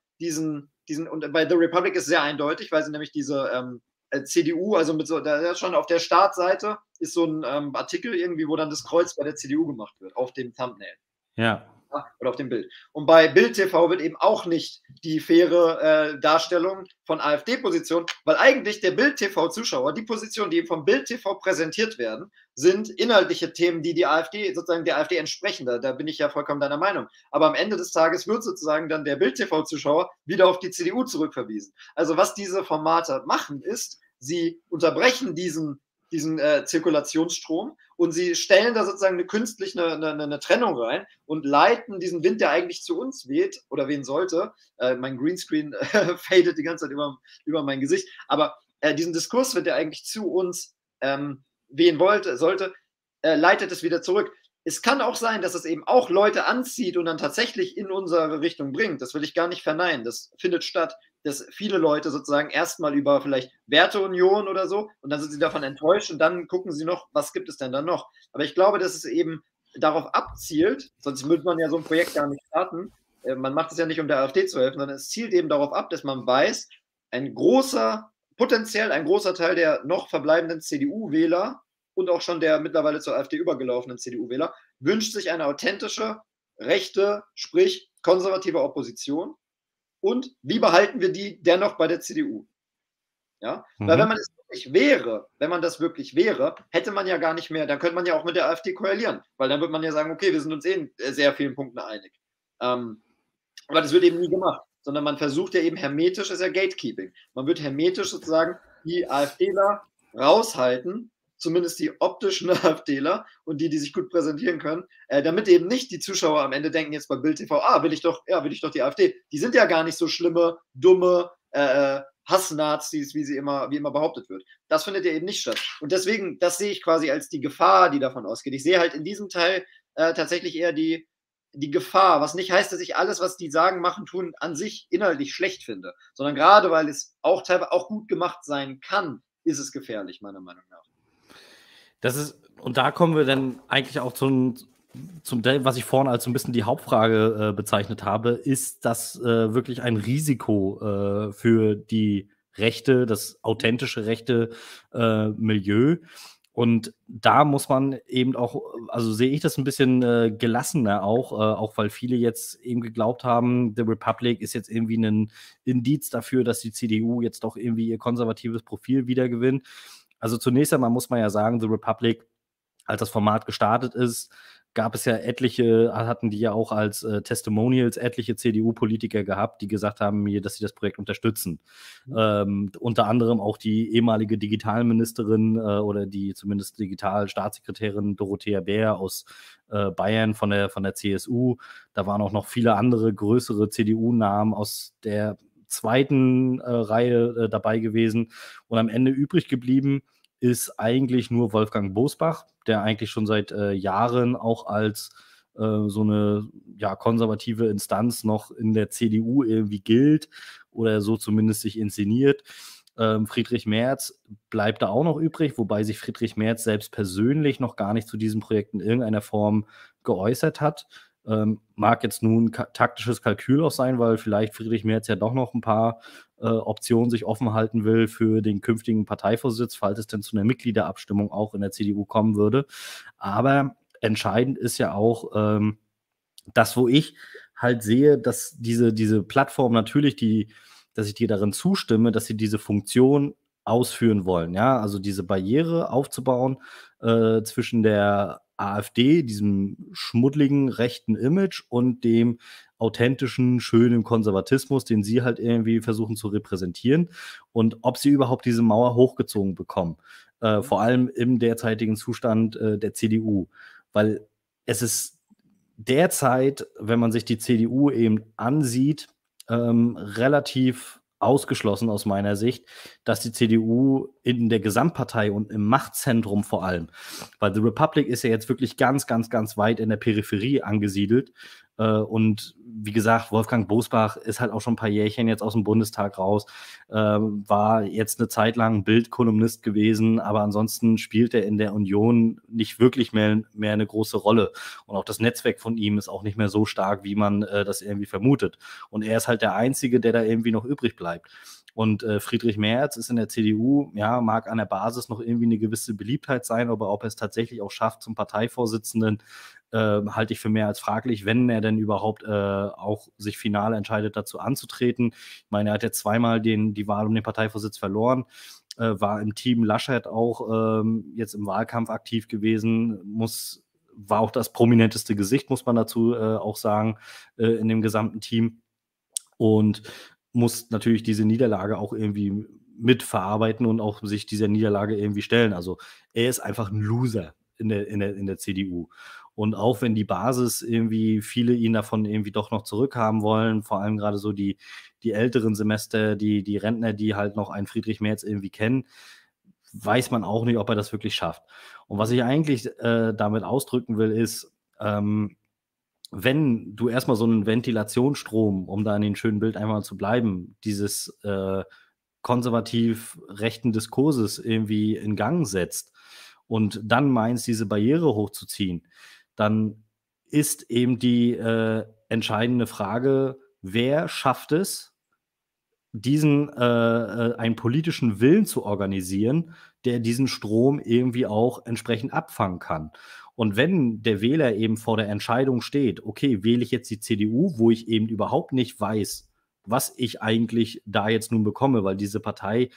und bei The Republic ist sehr eindeutig, weil sie nämlich diese CDU, also mit so, da schon auf der Startseite ist so ein Artikel irgendwie, wo dann das Kreuz bei der CDU gemacht wird, auf dem Thumbnail. Ja. Oder auf dem Bild. Und bei Bild TV wird eben auch nicht die faire Darstellung von AfD-Positionen, weil eigentlich der Bild TV-Zuschauer, die Positionen, die eben vom Bild TV präsentiert werden, sind inhaltliche Themen, die AfD, sozusagen der AfD entsprechen. Da bin ich ja vollkommen deiner Meinung. Aber am Ende des Tages wird sozusagen dann der Bild TV-Zuschauer wieder auf die CDU zurückverwiesen. Also was diese Formate machen, ist, sie unterbrechen diesen Zirkulationsstrom und sie stellen da sozusagen eine Trennung rein und leiten diesen Wind, der eigentlich zu uns weht oder wehen sollte, mein Greenscreen fadet die ganze Zeit über mein Gesicht, aber diesen Diskurswind, der eigentlich zu uns wehen sollte, leitet es wieder zurück. Es kann auch sein, dass es eben auch Leute anzieht und dann tatsächlich in unsere Richtung bringt. Das will ich gar nicht verneinen. Das findet statt, dass viele Leute sozusagen erstmal über vielleicht Werteunion oder so und dann sind sie davon enttäuscht und dann gucken sie noch, was gibt es denn dann noch. Aber ich glaube, dass es eben darauf abzielt, sonst würde man ja so ein Projekt gar nicht starten. Man macht es ja nicht, um der AfD zu helfen, sondern es zielt eben darauf ab, dass man weiß, potenziell ein großer Teil der noch verbleibenden CDU-Wähler und auch schon der mittlerweile zur AfD übergelaufenen CDU-Wähler wünscht sich eine authentische, rechte, sprich konservative Opposition. Und wie behalten wir die dennoch bei der CDU? Ja? Weil wenn man es wirklich wäre, wenn man das wirklich wäre, hätte man ja gar nicht mehr, dann könnte man ja auch mit der AfD koalieren, weil dann würde man ja sagen, okay, wir sind uns in sehr vielen Punkten einig. Aber das wird eben nie gemacht, sondern man versucht ja eben hermetisch, ist ja Gatekeeping. Man wird hermetisch sozusagen die AfDler raushalten, zumindest die optischen AfDler und die sich gut präsentieren können, damit eben nicht die Zuschauer am Ende denken jetzt bei Bild TV, will ich doch die AfD. Die sind ja gar nicht so schlimme, dumme Hassnazis, wie immer behauptet wird. Das findet ja eben nicht statt. Und deswegen, das sehe ich quasi als die Gefahr, die davon ausgeht. Ich sehe halt in diesem Teil tatsächlich eher die Gefahr, was nicht heißt, dass ich alles, was die sagen, machen, tun, an sich inhaltlich schlecht finde, sondern gerade weil es auch teilweise auch gut gemacht sein kann, ist es gefährlich, meiner Meinung nach. Und da kommen wir dann eigentlich auch zum Teil, was ich vorhin als so ein bisschen die Hauptfrage bezeichnet habe, ist das wirklich ein Risiko für die Rechte, das authentische rechte Milieu? Und da muss man eben auch, also sehe ich das ein bisschen gelassener auch weil viele jetzt eben geglaubt haben, The Republic ist jetzt irgendwie ein Indiz dafür, dass die CDU jetzt doch irgendwie ihr konservatives Profil wiedergewinnt. Also zunächst einmal muss man ja sagen, The Republic, als das Format gestartet ist, gab es ja hatten die ja auch als Testimonials etliche CDU-Politiker gehabt, die gesagt haben, dass sie das Projekt unterstützen. Unter anderem auch die ehemalige Digitalministerin oder die zumindest Digitalstaatssekretärin Dorothea Bär aus Bayern von der CSU. Da waren auch noch viele andere größere CDU-Namen aus der zweiten Reihe dabei gewesen. Und am Ende übrig geblieben ist eigentlich nur Wolfgang Bosbach, der eigentlich schon seit Jahren auch als so eine konservative Instanz noch in der CDU irgendwie gilt oder so zumindest sich inszeniert. Friedrich Merz bleibt da auch noch übrig, wobei sich Friedrich Merz selbst persönlich noch gar nicht zu diesem Projekt in irgendeiner Form geäußert hat. Mag jetzt nun taktisches Kalkül auch sein, weil vielleicht Friedrich Merz ja doch noch ein paar Optionen sich offen halten will für den künftigen Parteivorsitz, falls es denn zu einer Mitgliederabstimmung auch in der CDU kommen würde. Aber entscheidend ist ja auch das, wo ich halt sehe, dass diese Plattform natürlich, dass ich dir darin zustimme, dass sie diese Funktion ausführen wollen, ja, also diese Barriere aufzubauen zwischen der AfD, diesem schmuddeligen rechten Image und dem authentischen, schönen Konservatismus, den sie halt irgendwie versuchen zu repräsentieren und ob sie überhaupt diese Mauer hochgezogen bekommen, vor allem im derzeitigen Zustand der CDU, weil es ist derzeit, wenn man sich die CDU eben ansieht, relativ ausgeschlossen aus meiner Sicht, dass die CDU in der Gesamtpartei und im Machtzentrum vor allem, weil The Republic ist ja jetzt wirklich ganz, ganz, ganz weit in der Peripherie angesiedelt und wie gesagt, Wolfgang Bosbach ist halt auch schon ein paar Jährchen jetzt aus dem Bundestag raus, war jetzt eine Zeit lang Bild-Kolumnist gewesen, aber ansonsten spielt er in der Union nicht wirklich mehr eine große Rolle und auch das Netzwerk von ihm ist auch nicht mehr so stark, wie man das irgendwie vermutet und er ist halt der Einzige, der da irgendwie noch übrig bleibt. Und Friedrich Merz ist in der CDU, ja, mag an der Basis noch irgendwie eine gewisse Beliebtheit sein, aber ob er es tatsächlich auch schafft zum Parteivorsitzenden, halte ich für mehr als fraglich, wenn er denn überhaupt auch sich final entscheidet, dazu anzutreten. Ich meine, er hat jetzt zweimal die Wahl um den Parteivorsitz verloren, war im Team Laschet auch jetzt im Wahlkampf aktiv gewesen, war auch das prominenteste Gesicht, muss man dazu auch sagen, in dem gesamten Team. Und muss natürlich diese Niederlage auch irgendwie mitverarbeiten und auch sich dieser Niederlage irgendwie stellen. Also er ist einfach ein Loser in der CDU. Und auch wenn die Basis irgendwie viele ihn davon irgendwie doch noch zurückhaben wollen, vor allem gerade so die älteren Semester, die Rentner, die halt noch einen Friedrich Merz irgendwie kennen, weiß man auch nicht, ob er das wirklich schafft. Und was ich eigentlich damit ausdrücken will, ist, wenn du erstmal so einen Ventilationsstrom, um da in den schönen Bild einmal zu bleiben, dieses konservativ rechten Diskurses irgendwie in Gang setzt und dann meinst, diese Barriere hochzuziehen, dann ist eben die entscheidende Frage, wer schafft es, einen politischen Willen zu organisieren, der diesen Strom irgendwie auch entsprechend abfangen kann. Und wenn der Wähler eben vor der Entscheidung steht, okay, wähle ich jetzt die CDU, wo ich eben überhaupt nicht weiß, was ich eigentlich da jetzt nun bekomme, weil diese Partei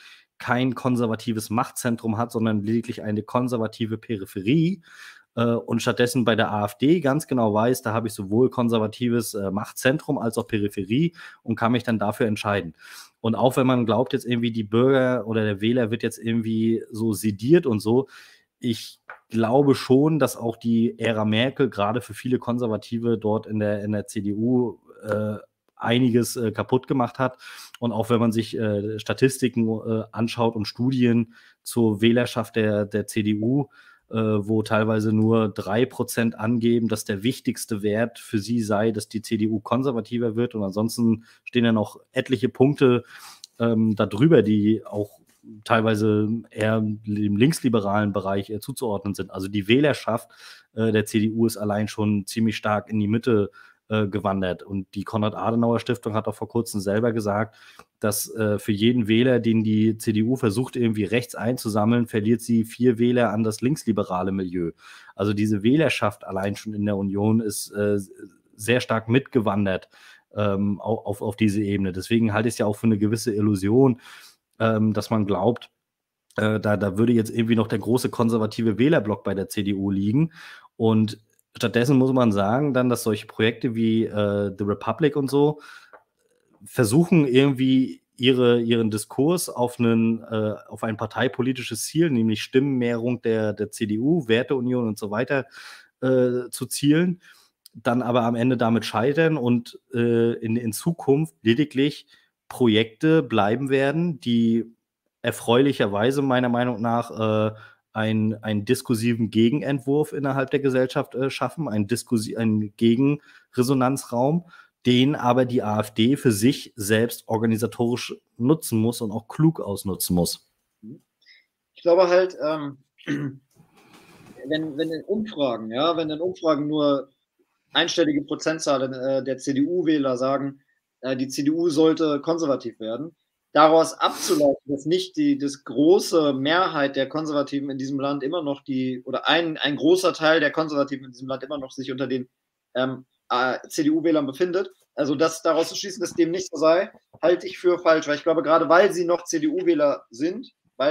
kein konservatives Machtzentrum hat, sondern lediglich eine konservative Peripherie und stattdessen bei der AfD ganz genau weiß, da habe ich sowohl konservatives Machtzentrum als auch Peripherie und kann mich dann dafür entscheiden. Und auch wenn man glaubt, jetzt irgendwie die Bürger oder der Wähler wird jetzt irgendwie so sediert und so, ich glaube schon, dass auch die Ära Merkel gerade für viele Konservative dort in der CDU einiges kaputt gemacht hat. Und auch wenn man sich Statistiken anschaut und Studien zur Wählerschaft der CDU, wo teilweise nur 3% angeben, dass der wichtigste Wert für sie sei, dass die CDU konservativer wird. Und ansonsten stehen ja noch etliche Punkte darüber, die auch teilweise eher im linksliberalen Bereich zuzuordnen sind. Also die Wählerschaft der CDU ist allein schon ziemlich stark in die Mitte gewandert. Und die Konrad-Adenauer-Stiftung hat auch vor kurzem selber gesagt, dass für jeden Wähler, den die CDU versucht, irgendwie rechts einzusammeln, verliert sie 4 Wähler an das linksliberale Milieu. Also diese Wählerschaft allein schon in der Union ist sehr stark mitgewandert auf diese Ebene. Deswegen halte ich es ja auch für eine gewisse Illusion, dass man glaubt, da würde jetzt irgendwie noch der große konservative Wählerblock bei der CDU liegen. Und stattdessen muss man sagen, dann, dass solche Projekte wie The Republic und so versuchen irgendwie ihren Diskurs auf ein parteipolitisches Ziel, nämlich Stimmenmehrung der CDU, Werteunion und so weiter zu zielen, dann aber am Ende damit scheitern und in Zukunft lediglich Projekte bleiben werden, die erfreulicherweise meiner Meinung nach einen diskursiven Gegenentwurf innerhalb der Gesellschaft schaffen, einen Gegenresonanzraum, den aber die AfD für sich selbst organisatorisch nutzen muss und auch klug ausnutzen muss. Ich glaube halt, wenn in Umfragen nur einstellige Prozentzahlen der CDU-Wähler sagen, die CDU sollte konservativ werden, daraus abzuleiten, dass nicht die große Mehrheit der Konservativen in diesem Land immer noch ein großer Teil der Konservativen in diesem Land immer noch sich unter den CDU-Wählern befindet, also das daraus zu schließen, dass dem nicht so sei, halte ich für falsch, weil ich glaube, gerade weil sie noch CDU-Wähler sind,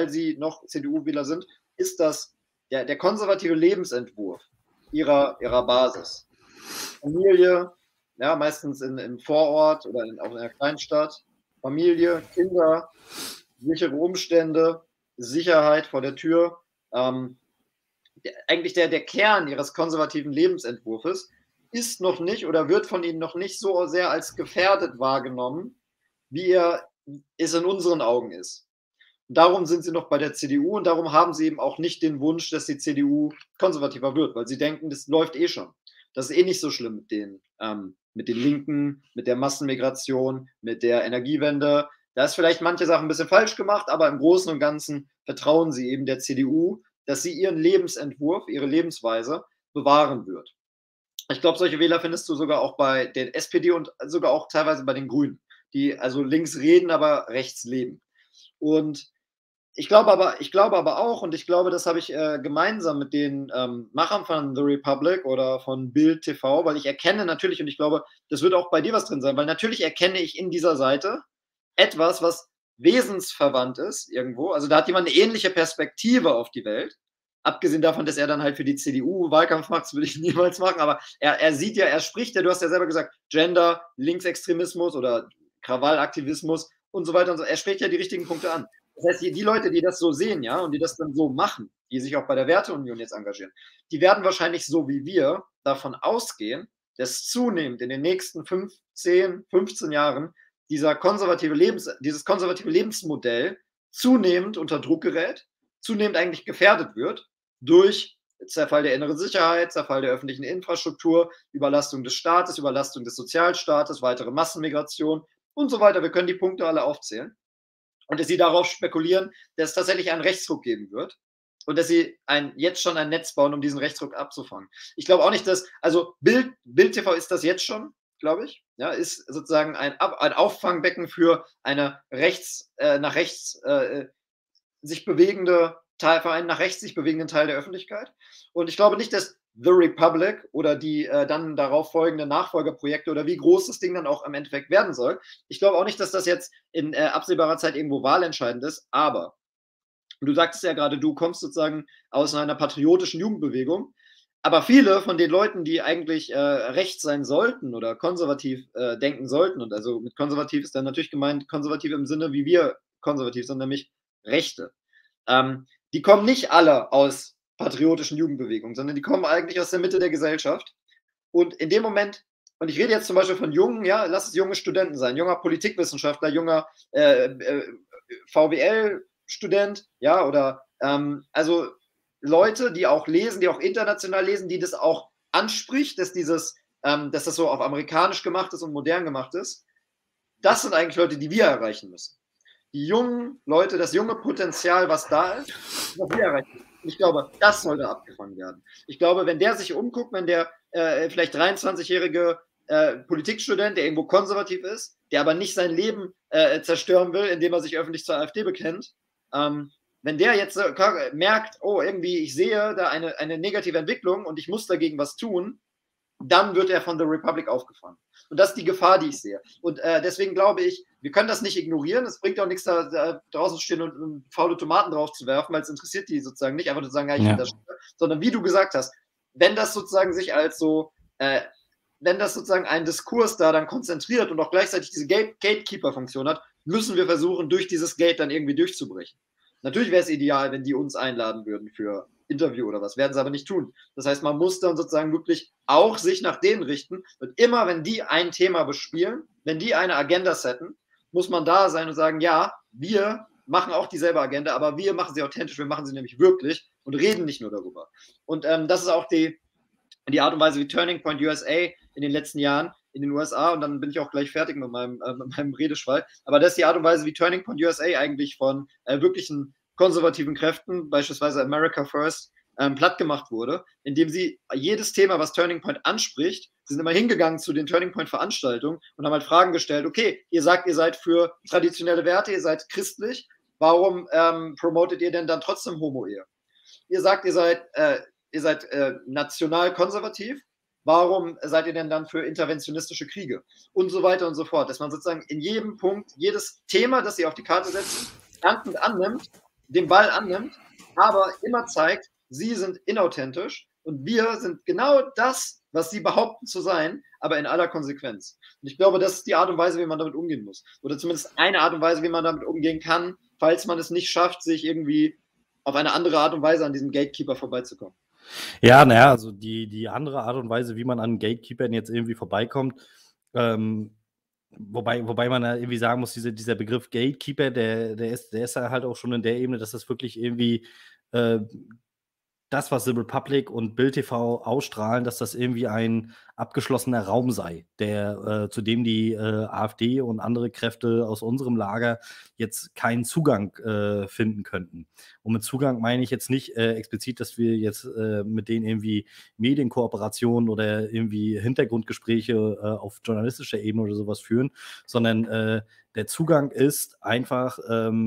ist das der konservative Lebensentwurf ihrer Basis. Familie, ja, meistens im Vorort oder auch in einer Kleinstadt, Familie, Kinder, sichere Umstände, Sicherheit vor der Tür. Eigentlich der Kern ihres konservativen Lebensentwurfs ist noch nicht oder wird von ihnen noch nicht so sehr als gefährdet wahrgenommen, wie er es in unseren Augen ist. Und darum sind sie noch bei der CDU und darum haben sie eben auch nicht den Wunsch, dass die CDU konservativer wird, weil sie denken, das läuft eh schon. Das ist eh nicht so schlimm mit den Linken, mit der Massenmigration, mit der Energiewende. Da ist vielleicht manche Sachen ein bisschen falsch gemacht, aber im Großen und Ganzen vertrauen sie eben der CDU, dass sie ihren Lebensentwurf, ihre Lebensweise bewahren wird. Ich glaube, solche Wähler findest du sogar auch bei der SPD und sogar auch teilweise bei den Grünen, die also links reden, aber rechts leben. Und ich glaube aber auch, und ich glaube, das habe ich gemeinsam mit den Machern von The Republic oder von Bild TV, weil ich erkenne natürlich, und ich glaube, das wird auch bei dir was drin sein, weil natürlich erkenne ich in dieser Seite etwas, was wesensverwandt ist irgendwo. Also da hat jemand eine ähnliche Perspektive auf die Welt. Abgesehen davon, dass er dann halt für die CDU Wahlkampf macht, das würde ich niemals machen, aber er sieht ja, er spricht ja, du hast ja selber gesagt, Gender, Linksextremismus oder Krawallaktivismus und so weiter und so. Er spricht ja die richtigen Punkte an. Das heißt, die Leute, die das so sehen, ja, und die das dann so machen, die sich auch bei der Werteunion jetzt engagieren, die werden wahrscheinlich so wie wir davon ausgehen, dass zunehmend in den nächsten 5, 10, 15 Jahren dieses konservative Lebensmodell zunehmend unter Druck gerät, zunehmend eigentlich gefährdet wird durch Zerfall der inneren Sicherheit, Zerfall der öffentlichen Infrastruktur, Überlastung des Staates, Überlastung des Sozialstaates, weitere Massenmigration und so weiter. Wir können die Punkte alle aufzählen. Und dass sie darauf spekulieren, dass es tatsächlich einen Rechtsruck geben wird und dass sie jetzt schon ein Netz bauen, um diesen Rechtsruck abzufangen. Ich glaube auch nicht, dass, also Bild TV ist das jetzt schon, glaube ich, ja, ist sozusagen ein Auffangbecken für eine nach rechts sich bewegende für einen nach rechts sich bewegenden Teil der Öffentlichkeit. Und ich glaube nicht, dass The Republic oder die dann darauf folgenden Nachfolgerprojekte oder wie groß das Ding dann auch im Endeffekt werden soll. Ich glaube auch nicht, dass das jetzt in absehbarer Zeit irgendwo wahlentscheidend ist, aber Und du sagtest ja gerade, du kommst sozusagen aus einer patriotischen Jugendbewegung. Aber viele von den Leuten, die eigentlich rechts sein sollten oder konservativ denken sollten, und also mit konservativ ist dann natürlich gemeint, konservativ im Sinne, wie wir konservativ sind, nämlich Rechte. Die kommen nicht alle aus patriotischen Jugendbewegungen, sondern die kommen eigentlich aus der Mitte der Gesellschaft. Und in dem Moment, und ich rede jetzt zum Beispiel von jungen, ja, lass es junge Studenten sein, junger Politikwissenschaftler, junger VWL-Student, ja, oder also Leute, die auch lesen, die auch international lesen, die das auch anspricht, dass dass das so auf amerikanisch gemacht ist und modern gemacht ist. Das sind eigentlich Leute, die wir erreichen müssen. Die jungen Leute, das junge Potenzial, was da ist, was wir erreichen müssen. Ich glaube, das sollte abgefangen werden. Ich glaube, wenn der sich umguckt, wenn der vielleicht 23-jährige Politikstudent, der irgendwo konservativ ist, der aber nicht sein Leben zerstören will, indem er sich öffentlich zur AfD bekennt, wenn der jetzt merkt, oh, irgendwie, ich sehe da eine negative Entwicklung und ich muss dagegen was tun, dann wird er von The Republic aufgefangen. Und das ist die Gefahr, die ich sehe. Und deswegen glaube ich, wir können das nicht ignorieren. Es bringt auch nichts, da draußen stehen und faule Tomaten drauf zu werfen, weil es interessiert die sozusagen nicht, einfach zu sagen, ja, ich finde das schön, sondern wie du gesagt hast, wenn das sozusagen sich als so, wenn das sozusagen ein Diskurs da dann konzentriert und auch gleichzeitig diese Gatekeeper-Funktion hat, müssen wir versuchen, durch dieses Gate dann irgendwie durchzubrechen. Natürlich wäre es ideal, wenn die uns einladen würden für Interview oder was, werden sie aber nicht tun. Das heißt, man muss dann sozusagen wirklich auch sich nach denen richten. Und immer, wenn die ein Thema bespielen, wenn die eine Agenda setten, muss man da sein und sagen, ja, wir machen auch dieselbe Agenda, aber wir machen sie authentisch, wir machen sie nämlich wirklich und reden nicht nur darüber. Und das ist auch die Art und Weise, wie Turning Point USA in den letzten Jahren in den USA, und dann bin ich auch gleich fertig mit meinem Redeschwall, aber das ist die Art und Weise, wie Turning Point USA eigentlich von wirklichen konservativen Kräften, beispielsweise America First, platt gemacht wurde, indem sie jedes Thema, was Turning Point anspricht, sind immer hingegangen zu den Turning Point Veranstaltungen und haben halt Fragen gestellt, okay, ihr sagt, ihr seid für traditionelle Werte, ihr seid christlich, warum promotet ihr denn dann trotzdem Homo-Ehe? Ihr sagt, ihr seid national konservativ, warum seid ihr denn dann für interventionistische Kriege? Und so weiter und so fort. Dass man sozusagen in jedem Punkt, jedes Thema, das sie auf die Karte setzen, dankend annimmt, den Ball annimmt, aber immer zeigt, sie sind inauthentisch und wir sind genau das, was sie behaupten zu sein, aber in aller Konsequenz. Und ich glaube, das ist die Art und Weise, wie man damit umgehen muss. Oder zumindest eine Art und Weise, wie man damit umgehen kann, falls man es nicht schafft, sich irgendwie auf eine andere Art und Weise an diesem Gatekeeper vorbeizukommen. Ja, naja, also die andere Art und Weise, wie man an Gatekeepern jetzt irgendwie vorbeikommt, wobei man da irgendwie sagen muss, dieser Begriff Gatekeeper, der ist ja halt auch schon in der Ebene, dass das wirklich irgendwie das, was The Republic und Bild TV ausstrahlen, dass das irgendwie ein abgeschlossener Raum sei, zu dem die AfD und andere Kräfte aus unserem Lager jetzt keinen Zugang finden könnten. Und mit Zugang meine ich jetzt nicht explizit, dass wir jetzt mit denen irgendwie Medienkooperationen oder irgendwie Hintergrundgespräche auf journalistischer Ebene oder sowas führen, sondern der Zugang ist einfach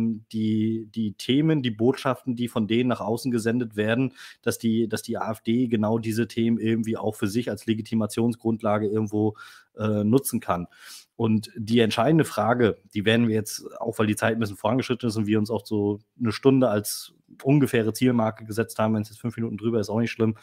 die Themen, die Botschaften, die von denen nach außen gesendet werden, dass die AfD genau diese Themen irgendwie auch für sich als Legitimationsgrundlage irgendwo nutzen kann. Und die entscheidende Frage, die werden wir jetzt, auch weil die Zeit ein bisschen vorangeschritten ist und wir uns auch so eine Stunde als ungefähre Zielmarke gesetzt haben, wenn es jetzt 5 Minuten drüber ist, auch nicht schlimm.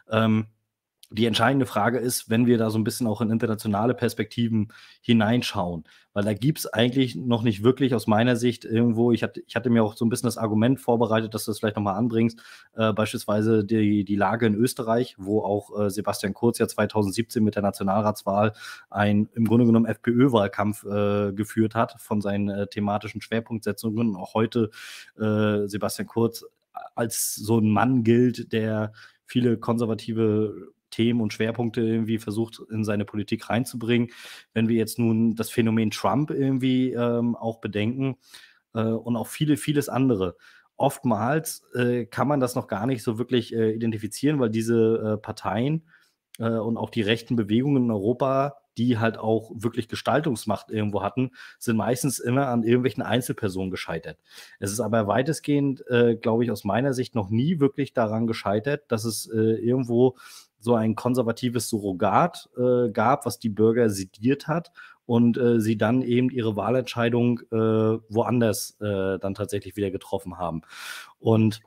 Die entscheidende Frage ist, wenn wir da so ein bisschen auch in internationale Perspektiven hineinschauen, weil da gibt es eigentlich noch nicht wirklich aus meiner Sicht irgendwo, ich hatte mir auch so ein bisschen das Argument vorbereitet, dass du das vielleicht nochmal anbringst, beispielsweise die Lage in Österreich, wo auch Sebastian Kurz ja 2017 mit der Nationalratswahl im Grunde genommen FPÖ-Wahlkampf geführt hat von seinen thematischen Schwerpunktsetzungen. Auch heute Sebastian Kurz als so ein Mann gilt, der viele konservative Themen und Schwerpunkte irgendwie versucht, in seine Politik reinzubringen. Wenn wir jetzt nun das Phänomen Trump irgendwie auch bedenken und auch vieles andere. Oftmals kann man das noch gar nicht so wirklich identifizieren, weil diese Parteien und auch die rechten Bewegungen in Europa, die halt auch wirklich Gestaltungsmacht irgendwo hatten, sind meistens immer an irgendwelchen Einzelpersonen gescheitert. Es ist aber weitestgehend, glaube ich, aus meiner Sicht noch nie wirklich daran gescheitert, dass es irgendwo so ein konservatives Surrogat gab, was die Bürger sediert hat und sie dann eben ihre Wahlentscheidung woanders dann tatsächlich wieder getroffen haben. Und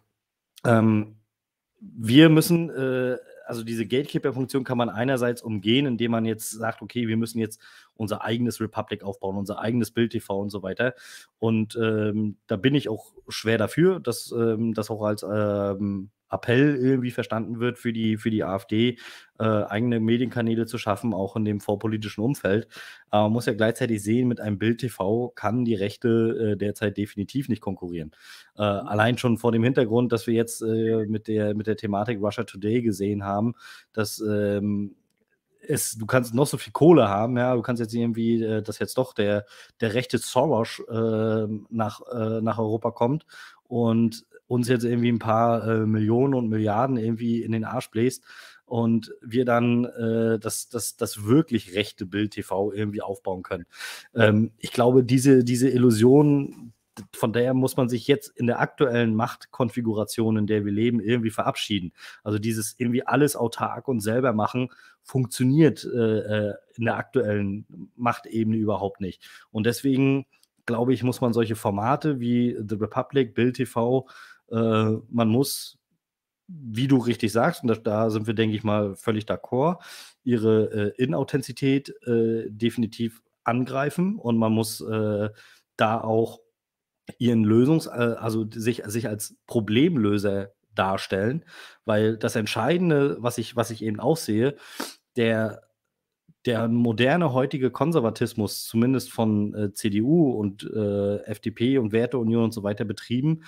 wir müssen, also diese Gatekeeper-Funktion kann man einerseits umgehen, indem man jetzt sagt, okay, wir müssen jetzt unser eigenes Republic aufbauen, unser eigenes Bild-TV und so weiter. Und da bin ich auch schwer dafür, dass das auch als Appell irgendwie verstanden wird für die AfD, eigene Medienkanäle zu schaffen, auch in dem vorpolitischen Umfeld. Aber man muss ja gleichzeitig sehen, mit einem Bild-TV kann die Rechte derzeit definitiv nicht konkurrieren. Allein schon vor dem Hintergrund, dass wir jetzt mit der Thematik Russia Today gesehen haben, dass du kannst noch so viel Kohle haben, ja, du kannst jetzt irgendwie, dass jetzt doch der rechte Soros nach Europa kommt und uns jetzt irgendwie ein paar Millionen und Milliarden irgendwie in den Arsch bläst und wir dann das wirklich rechte Bild-TV irgendwie aufbauen können. Ich glaube, diese Illusion, von der muss man sich jetzt in der aktuellen Machtkonfiguration, in der wir leben, irgendwie verabschieden. Also dieses irgendwie alles autark und selber machen, funktioniert in der aktuellen Machtebene überhaupt nicht. Und deswegen, glaube ich, muss man solche Formate wie The Republic, Bild TV, man muss, wie du richtig sagst, und da sind wir, denke ich mal, völlig d'accord, ihre Inauthentizität definitiv angreifen und man muss da auch ihren also sich als Problemlöser darstellen, weil das Entscheidende, was ich eben auch sehe, der moderne heutige Konservatismus, zumindest von CDU und FDP und Werteunion und so weiter betrieben,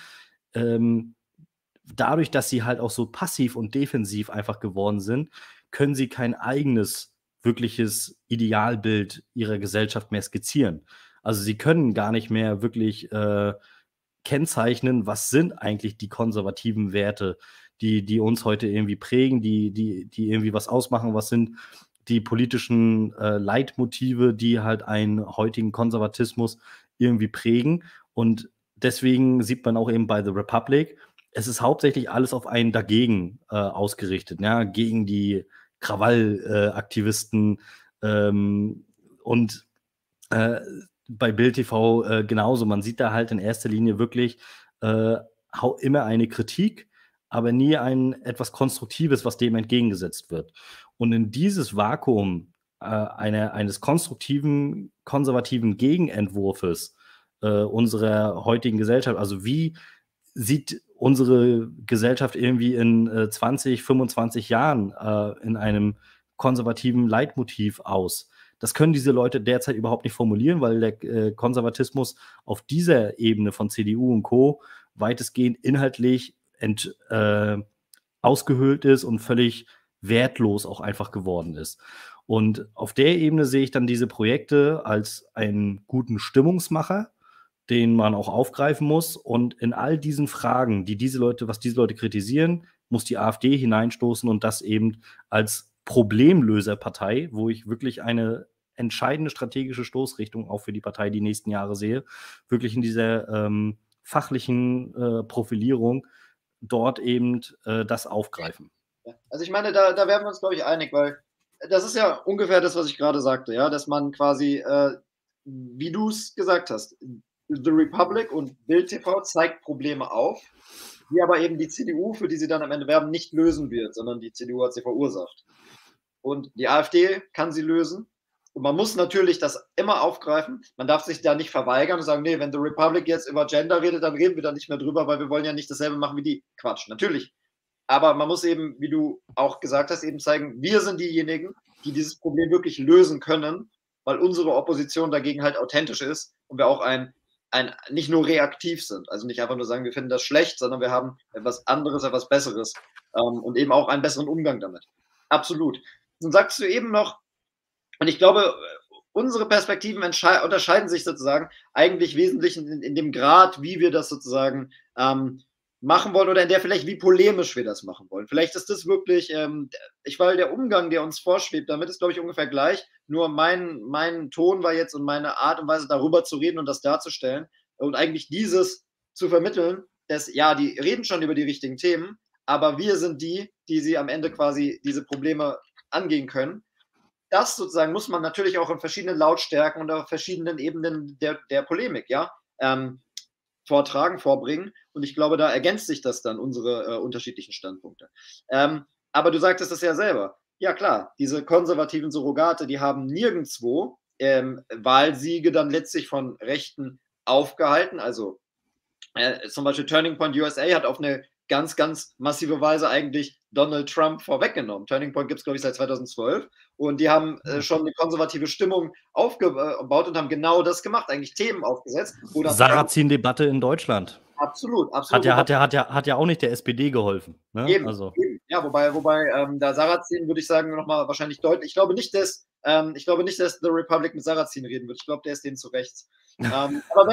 dadurch, dass sie halt auch so passiv und defensiv einfach geworden sind, können sie kein eigenes, wirkliches Idealbild ihrer Gesellschaft mehr skizzieren. Also sie können gar nicht mehr wirklich kennzeichnen, was sind eigentlich die konservativen Werte, die uns heute irgendwie prägen, die irgendwie was ausmachen, was sind die politischen Leitmotive, die halt einen heutigen Konservatismus irgendwie prägen. Und deswegen sieht man auch eben bei The Republic, es ist hauptsächlich alles auf einen dagegen ausgerichtet, ja, gegen die Krawallaktivisten und bei Bild TV genauso. Man sieht da halt in erster Linie wirklich immer eine Kritik, aber nie etwas Konstruktives, was dem entgegengesetzt wird. Und in dieses Vakuum eines konstruktiven, konservativen Gegenentwurfs unserer heutigen Gesellschaft, also wie sieht unsere Gesellschaft irgendwie in 20, 25 Jahren in einem konservativen Leitmotiv aus? Das können diese Leute derzeit überhaupt nicht formulieren, weil der Konservatismus auf dieser Ebene von CDU und Co. weitestgehend inhaltlich ausgehöhlt ist und völlig wertlos auch einfach geworden ist. Und auf der Ebene sehe ich dann diese Projekte als einen guten Stimmungsmacher, den man auch aufgreifen muss. Und in all diesen Fragen, was diese Leute kritisieren, muss die AfD hineinstoßen und das eben als Problemlöserpartei, wo ich wirklich eine entscheidende strategische Stoßrichtung auch für die Partei die nächsten Jahre sehe, wirklich in dieser fachlichen Profilierung dort eben das aufgreifen. Ja. Also ich meine, da werden wir uns, glaube ich, einig, weil das ist ja ungefähr das, was ich gerade sagte, ja, dass man quasi, wie du es gesagt hast, The Republic und Bild TV zeigt Probleme auf, die aber eben die CDU, für die sie dann am Ende werben, nicht lösen wird, sondern die CDU hat sie verursacht. Und die AfD kann sie lösen. Und man muss natürlich das immer aufgreifen. Man darf sich da nicht verweigern und sagen, nee, wenn The Republic jetzt über Gender redet, dann reden wir da nicht mehr drüber, weil wir wollen ja nicht dasselbe machen wie die. Quatsch, natürlich. Aber man muss eben, wie du auch gesagt hast, eben zeigen, wir sind diejenigen, die dieses Problem wirklich lösen können, weil unsere Opposition dagegen halt authentisch ist und wir auch nicht nur reaktiv sind. Also nicht einfach nur sagen, wir finden das schlecht, sondern wir haben etwas anderes, etwas Besseres und eben auch einen besseren Umgang damit. Absolut. Dann sagst du eben noch, und ich glaube, unsere Perspektiven unterscheiden sich sozusagen eigentlich wesentlich in dem Grad, wie wir das sozusagen machen wollen oder in der vielleicht, wie polemisch wir das machen wollen. Vielleicht ist das wirklich, weil der Umgang, der uns vorschwebt, damit ist, glaube ich, ungefähr gleich. Nur mein Ton war jetzt und meine Art und Weise, darüber zu reden und das darzustellen und eigentlich dieses zu vermitteln, dass, ja, die reden schon über die richtigen Themen, aber wir sind die sie am Ende quasi diese Probleme angehen können. das sozusagen muss man natürlich auch in verschiedenen Lautstärken und auf verschiedenen Ebenen der Polemik, ja, vortragen, vorbringen. Und ich glaube, da ergänzt sich das dann, unsere unterschiedlichen Standpunkte. Aber du sagtest es ja selber. Ja, klar, diese konservativen Surrogate, die haben nirgendwo Wahlsiege dann letztlich von Rechten aufgehalten. Also zum Beispiel Turning Point USA hat auf eine ganz, ganz massive Weise eigentlich Donald Trump vorweggenommen. Turning Point gibt es, glaube ich, seit 2012. Und die haben schon eine konservative Stimmung aufgebaut und haben genau das gemacht, eigentlich Themen aufgesetzt. Sarrazin-Debatte in Deutschland. Absolut, absolut. Hat ja auch nicht der SPD geholfen. Ne? Eben, also. eben. Ja, wobei da Sarrazin, würde ich sagen, nochmal wahrscheinlich deutlich. Ich glaube nicht, dass The Republic mit Sarrazin reden wird. Ich glaube, der ist denen zu rechts. Aber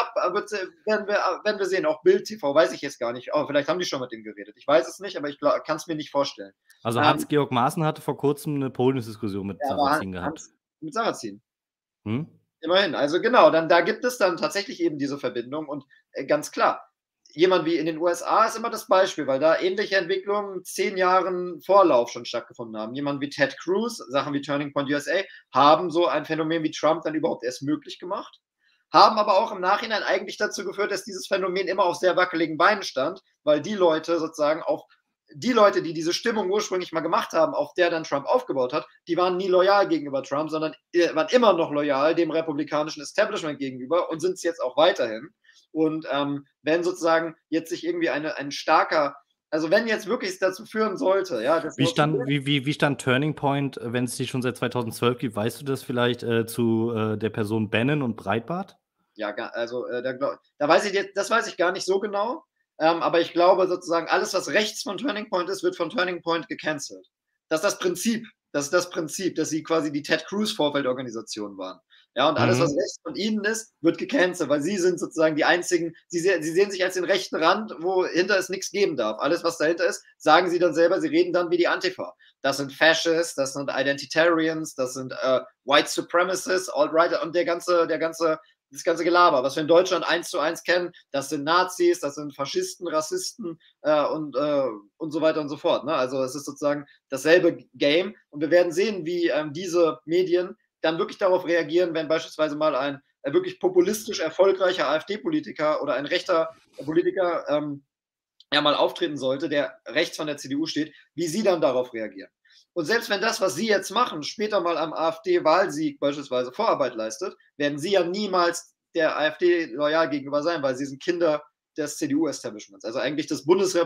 werden wir sehen. Auch Bild TV, weiß ich jetzt gar nicht. Oh, vielleicht haben die schon mit dem geredet. Ich weiß es nicht, aber ich kann es mir nicht vorstellen. Also Hans-Georg Maaßen hatte vor kurzem eine Podiumsdiskussion mit Sarrazin gehabt. Mit Sarrazin. Immerhin. Also genau, da gibt es dann tatsächlich eben diese Verbindung und ganz klar, jemand wie in den USA ist immer das Beispiel, weil da ähnliche Entwicklungen 10 Jahren Vorlauf schon stattgefunden haben. Jemand wie Ted Cruz, Sachen wie Turning Point USA, haben so ein Phänomen wie Trump dann überhaupt erst möglich gemacht, haben aber auch im Nachhinein eigentlich dazu geführt, dass dieses Phänomen immer auf sehr wackeligen Beinen stand, weil die Leute sozusagen die diese Stimmung ursprünglich mal gemacht haben, auf der dann Trump aufgebaut hat, die waren nie loyal gegenüber Trump, sondern waren immer noch loyal dem republikanischen Establishment gegenüber und sind es jetzt auch weiterhin. Und wenn sozusagen jetzt sich irgendwie ein starker, also wenn jetzt wirklich es dazu führen sollte, ja. Wie stand Turning Point, wenn es die schon seit 2012 gibt, weißt du das vielleicht zu der Person Bannon und Breitbart? Ja, also das weiß ich gar nicht so genau. Aber ich glaube sozusagen, alles, was rechts von Turning Point ist, wird von Turning Point gecancelt. Das ist das Prinzip, dass sie quasi die Ted Cruz Vorfeldorganisation waren. Ja, und alles, was rechts von ihnen ist, wird gecancelt, weil sie sind sozusagen die einzigen, sie sehen sich als den rechten Rand, wo hinter es nichts geben darf. Alles, was dahinter ist, sagen sie dann selber, sie reden dann wie die Antifa. Das sind Fascists, das sind Identitarians, das sind White Supremacists, Alt-Right und das ganze Gelaber, was wir in Deutschland 1:1 kennen, das sind Nazis, das sind Faschisten, Rassisten und so weiter und so fort. Ne? Also es ist sozusagen dasselbe Game und wir werden sehen, wie diese Medien dann wirklich darauf reagieren, wenn beispielsweise mal ein wirklich populistisch erfolgreicher AfD-Politiker oder ein rechter Politiker mal auftreten sollte, der rechts von der CDU steht, wie sie dann darauf reagieren. Und selbst wenn das, was Sie jetzt machen, später mal am AfD-Wahlsieg beispielsweise Vorarbeit leistet, werden Sie ja niemals der AfD loyal gegenüber sein, weil Sie sind Kinder des CDU-Establishments, also eigentlich des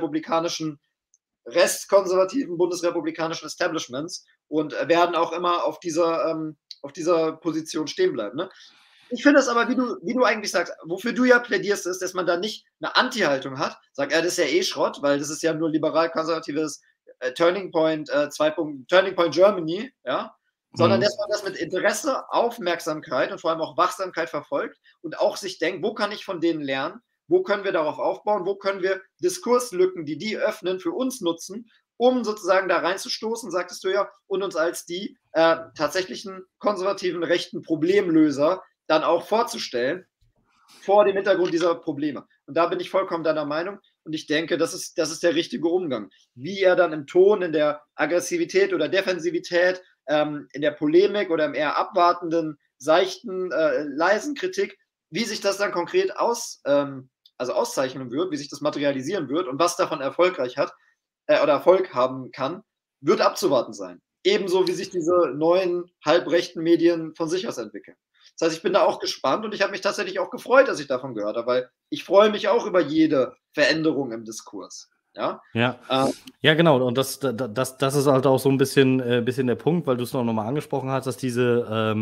restkonservativen bundesrepublikanischen Establishments und werden auch immer auf dieser Position stehen bleiben. Ne? Ich finde es aber, wie du eigentlich sagst, wofür du ja plädierst, ist, dass man da nicht eine Anti-Haltung hat, sagt, das ist ja eh Schrott, weil das ist ja nur liberal-konservatives Turning Point Turning Point Germany, ja, sondern dass man das mit Interesse, Aufmerksamkeit und vor allem auch Wachsamkeit verfolgt und auch sich denkt, wo kann ich von denen lernen, wo können wir darauf aufbauen, wo können wir Diskurslücken, die öffnen, für uns nutzen, um sozusagen da reinzustoßen, sagtest du ja, und uns als die tatsächlichen konservativen rechten Problemlöser dann auch vorzustellen, vor dem Hintergrund dieser Probleme. Und da bin ich vollkommen deiner Meinung. Und ich denke, das ist der richtige Umgang. Wie er dann im Ton, in der Aggressivität oder Defensivität, in der Polemik oder im eher abwartenden, seichten, leisen Kritik, wie sich das dann konkret auszeichnen wird, wie sich das materialisieren wird und was davon erfolgreich hat oder Erfolg haben kann, wird abzuwarten sein. Ebenso wie sich diese neuen halbrechten Medien von sich aus entwickeln. Das heißt, ich bin da auch gespannt und ich habe mich tatsächlich auch gefreut, dass ich davon gehört habe, weil ich freue mich auch über jede Veränderung im Diskurs. Ja, genau. Und das ist halt auch so ein bisschen der Punkt, weil du es noch mal angesprochen hast, dass diese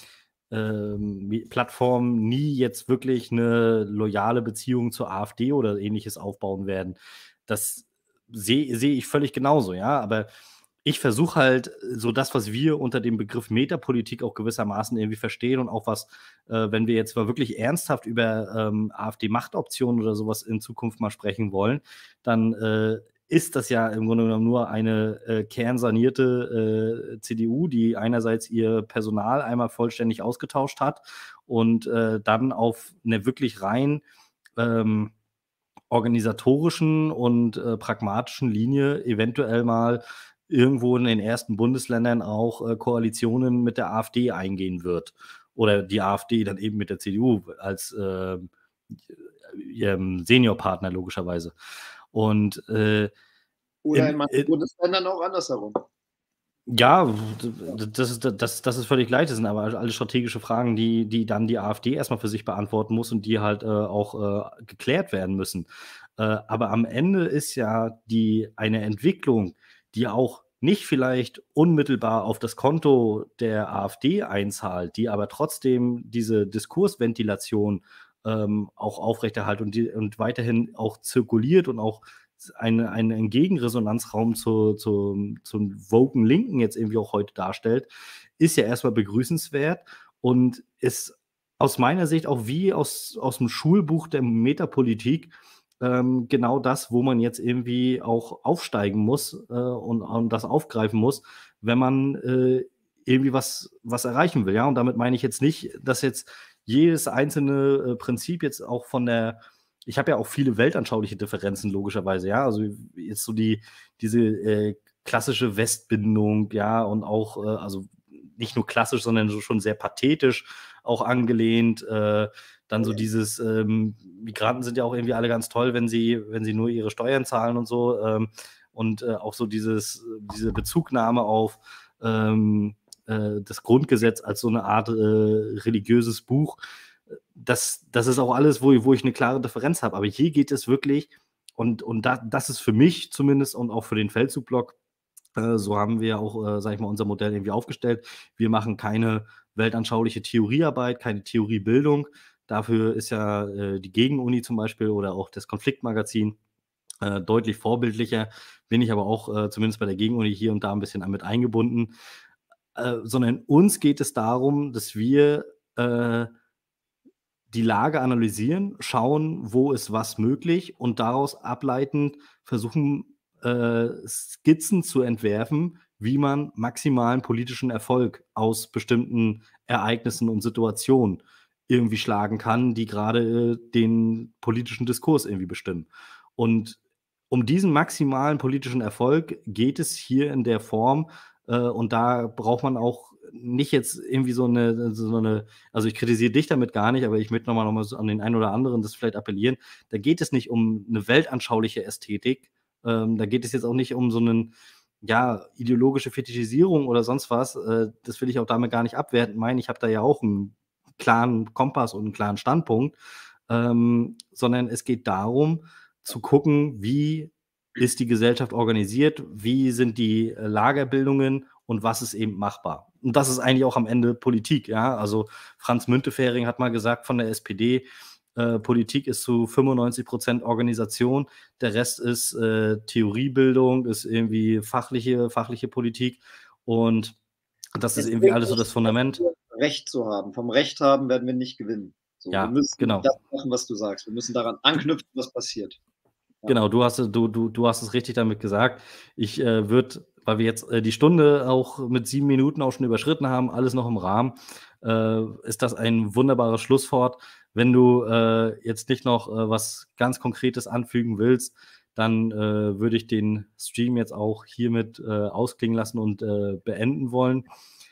Plattformen nie jetzt wirklich eine loyale Beziehung zur AfD oder Ähnliches aufbauen werden. Das sehe ich völlig genauso, ja, aber ich versuche halt so das, was wir unter dem Begriff Metapolitik auch gewissermaßen irgendwie verstehen und auch was, wenn wir jetzt mal wirklich ernsthaft über AfD-Machtoptionen oder sowas in Zukunft mal sprechen wollen, dann ist das ja im Grunde genommen nur eine kernsanierte CDU, die einerseits ihr Personal einmal vollständig ausgetauscht hat und dann auf eine wirklich rein organisatorischen und pragmatischen Linie eventuell mal irgendwo in den ersten Bundesländern auch Koalitionen mit der AfD eingehen wird. Oder die AfD dann eben mit der CDU als Seniorpartner logischerweise. Und Oder in manchen Bundesländern auch andersherum. Ja, das ist völlig gleich. Das sind aber alle strategische Fragen, die dann die AfD erstmal für sich beantworten muss und die halt auch geklärt werden müssen. Aber am Ende ist ja eine Entwicklung, die auch nicht vielleicht unmittelbar auf das Konto der AfD einzahlt, die aber trotzdem diese Diskursventilation auch aufrechterhält und weiterhin auch zirkuliert und auch einen Gegenresonanzraum zum woken Linken jetzt irgendwie auch heute darstellt, ist ja erstmal begrüßenswert und ist aus meiner Sicht auch wie aus dem Schulbuch der Metapolitik genau das, wo man jetzt irgendwie auch aufsteigen muss und das aufgreifen muss, wenn man irgendwie was erreichen will. Ja? Und damit meine ich jetzt nicht, dass jetzt jedes einzelne Prinzip jetzt auch ich habe ja auch viele weltanschauliche Differenzen, logischerweise, ja. Also jetzt so diese klassische Westbindung, ja, und auch, also nicht nur klassisch, sondern so schon sehr pathetisch auch angelehnt. Dann so dieses, Migranten sind ja auch irgendwie alle ganz toll, wenn sie nur ihre Steuern zahlen und so. Und auch so diese Bezugnahme auf das Grundgesetz als so eine Art religiöses Buch. Das ist auch alles, wo ich eine klare Differenz habe. Aber hier geht es wirklich, und das ist für mich zumindest und auch für den Feldzugblock, so haben wir auch, sage ich mal, unser Modell irgendwie aufgestellt. Wir machen keine weltanschauliche Theoriearbeit, keine Theoriebildung. Dafür ist ja die Gegenuni zum Beispiel oder auch das Konfliktmagazin deutlich vorbildlicher. Bin ich aber auch zumindest bei der Gegenuni hier und da ein bisschen mit eingebunden. Sondern uns geht es darum, dass wir die Lage analysieren, schauen, wo ist was möglich und daraus ableitend versuchen, Skizzen zu entwerfen, wie man maximalen politischen Erfolg aus bestimmten Ereignissen und Situationen irgendwie schlagen kann, die gerade den politischen Diskurs irgendwie bestimmen. Und um diesen maximalen politischen Erfolg geht es hier in der Form, und da braucht man auch nicht jetzt irgendwie so eine, also ich kritisiere dich damit gar nicht, aber ich möchte noch mal so an den einen oder anderen das vielleicht appellieren. Da geht es nicht um eine weltanschauliche Ästhetik. Da geht es jetzt auch nicht um so eine ideologische Fetischisierung oder sonst was. Das will ich auch damit gar nicht abwerten meinen. Ich habe da ja auch einen klaren Kompass und einen klaren Standpunkt. Sondern es geht darum, zu gucken, wie ist die Gesellschaft organisiert, wie sind die Lagerbildungen und was ist eben machbar. Und das ist eigentlich auch am Ende Politik. Ja? Also Franz Müntefering hat mal gesagt von der SPD, Politik ist zu 95% Organisation, der Rest ist Theoriebildung, ist irgendwie fachliche Politik und das ist irgendwie alles so das Fundament. Recht zu haben. Vom Recht haben werden wir nicht gewinnen. So, ja, wir müssen genau. das machen, was du sagst. Wir müssen daran anknüpfen, was passiert. Ja. Genau, du hast es richtig damit gesagt. Ich würde, weil wir jetzt die Stunde auch mit 7 Minuten auch schon überschritten haben, alles noch im Rahmen, ist das ein wunderbares Schlusswort. Wenn du jetzt nicht noch was ganz Konkretes anfügen willst, dann würde ich den Stream jetzt auch hiermit ausklingen lassen und beenden wollen.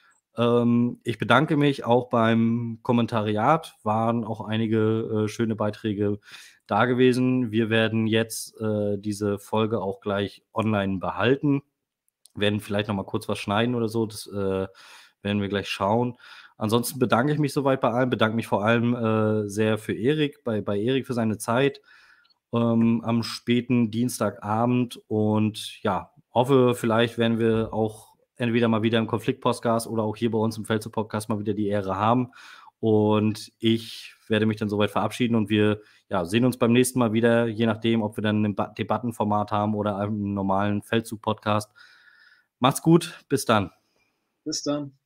Ich bedanke mich auch beim Kommentariat, waren auch einige schöne Beiträge da gewesen. Wir werden jetzt diese Folge auch gleich online behalten, werden vielleicht noch mal kurz was schneiden oder so, das werden wir gleich schauen. Ansonsten bedanke ich mich soweit bei allen, bedanke mich vor allem sehr für Erik, bei Erik für seine Zeit am späten Dienstagabend und ja, hoffe, vielleicht werden wir auch entweder mal wieder im Konflikt-Podcast oder auch hier bei uns im Feldzug-Podcast mal wieder die Ehre haben. Und ich werde mich dann soweit verabschieden und wir sehen uns beim nächsten Mal wieder, je nachdem, ob wir dann ein Debattenformat haben oder einen normalen Feldzug-Podcast. Macht's gut, bis dann. Bis dann.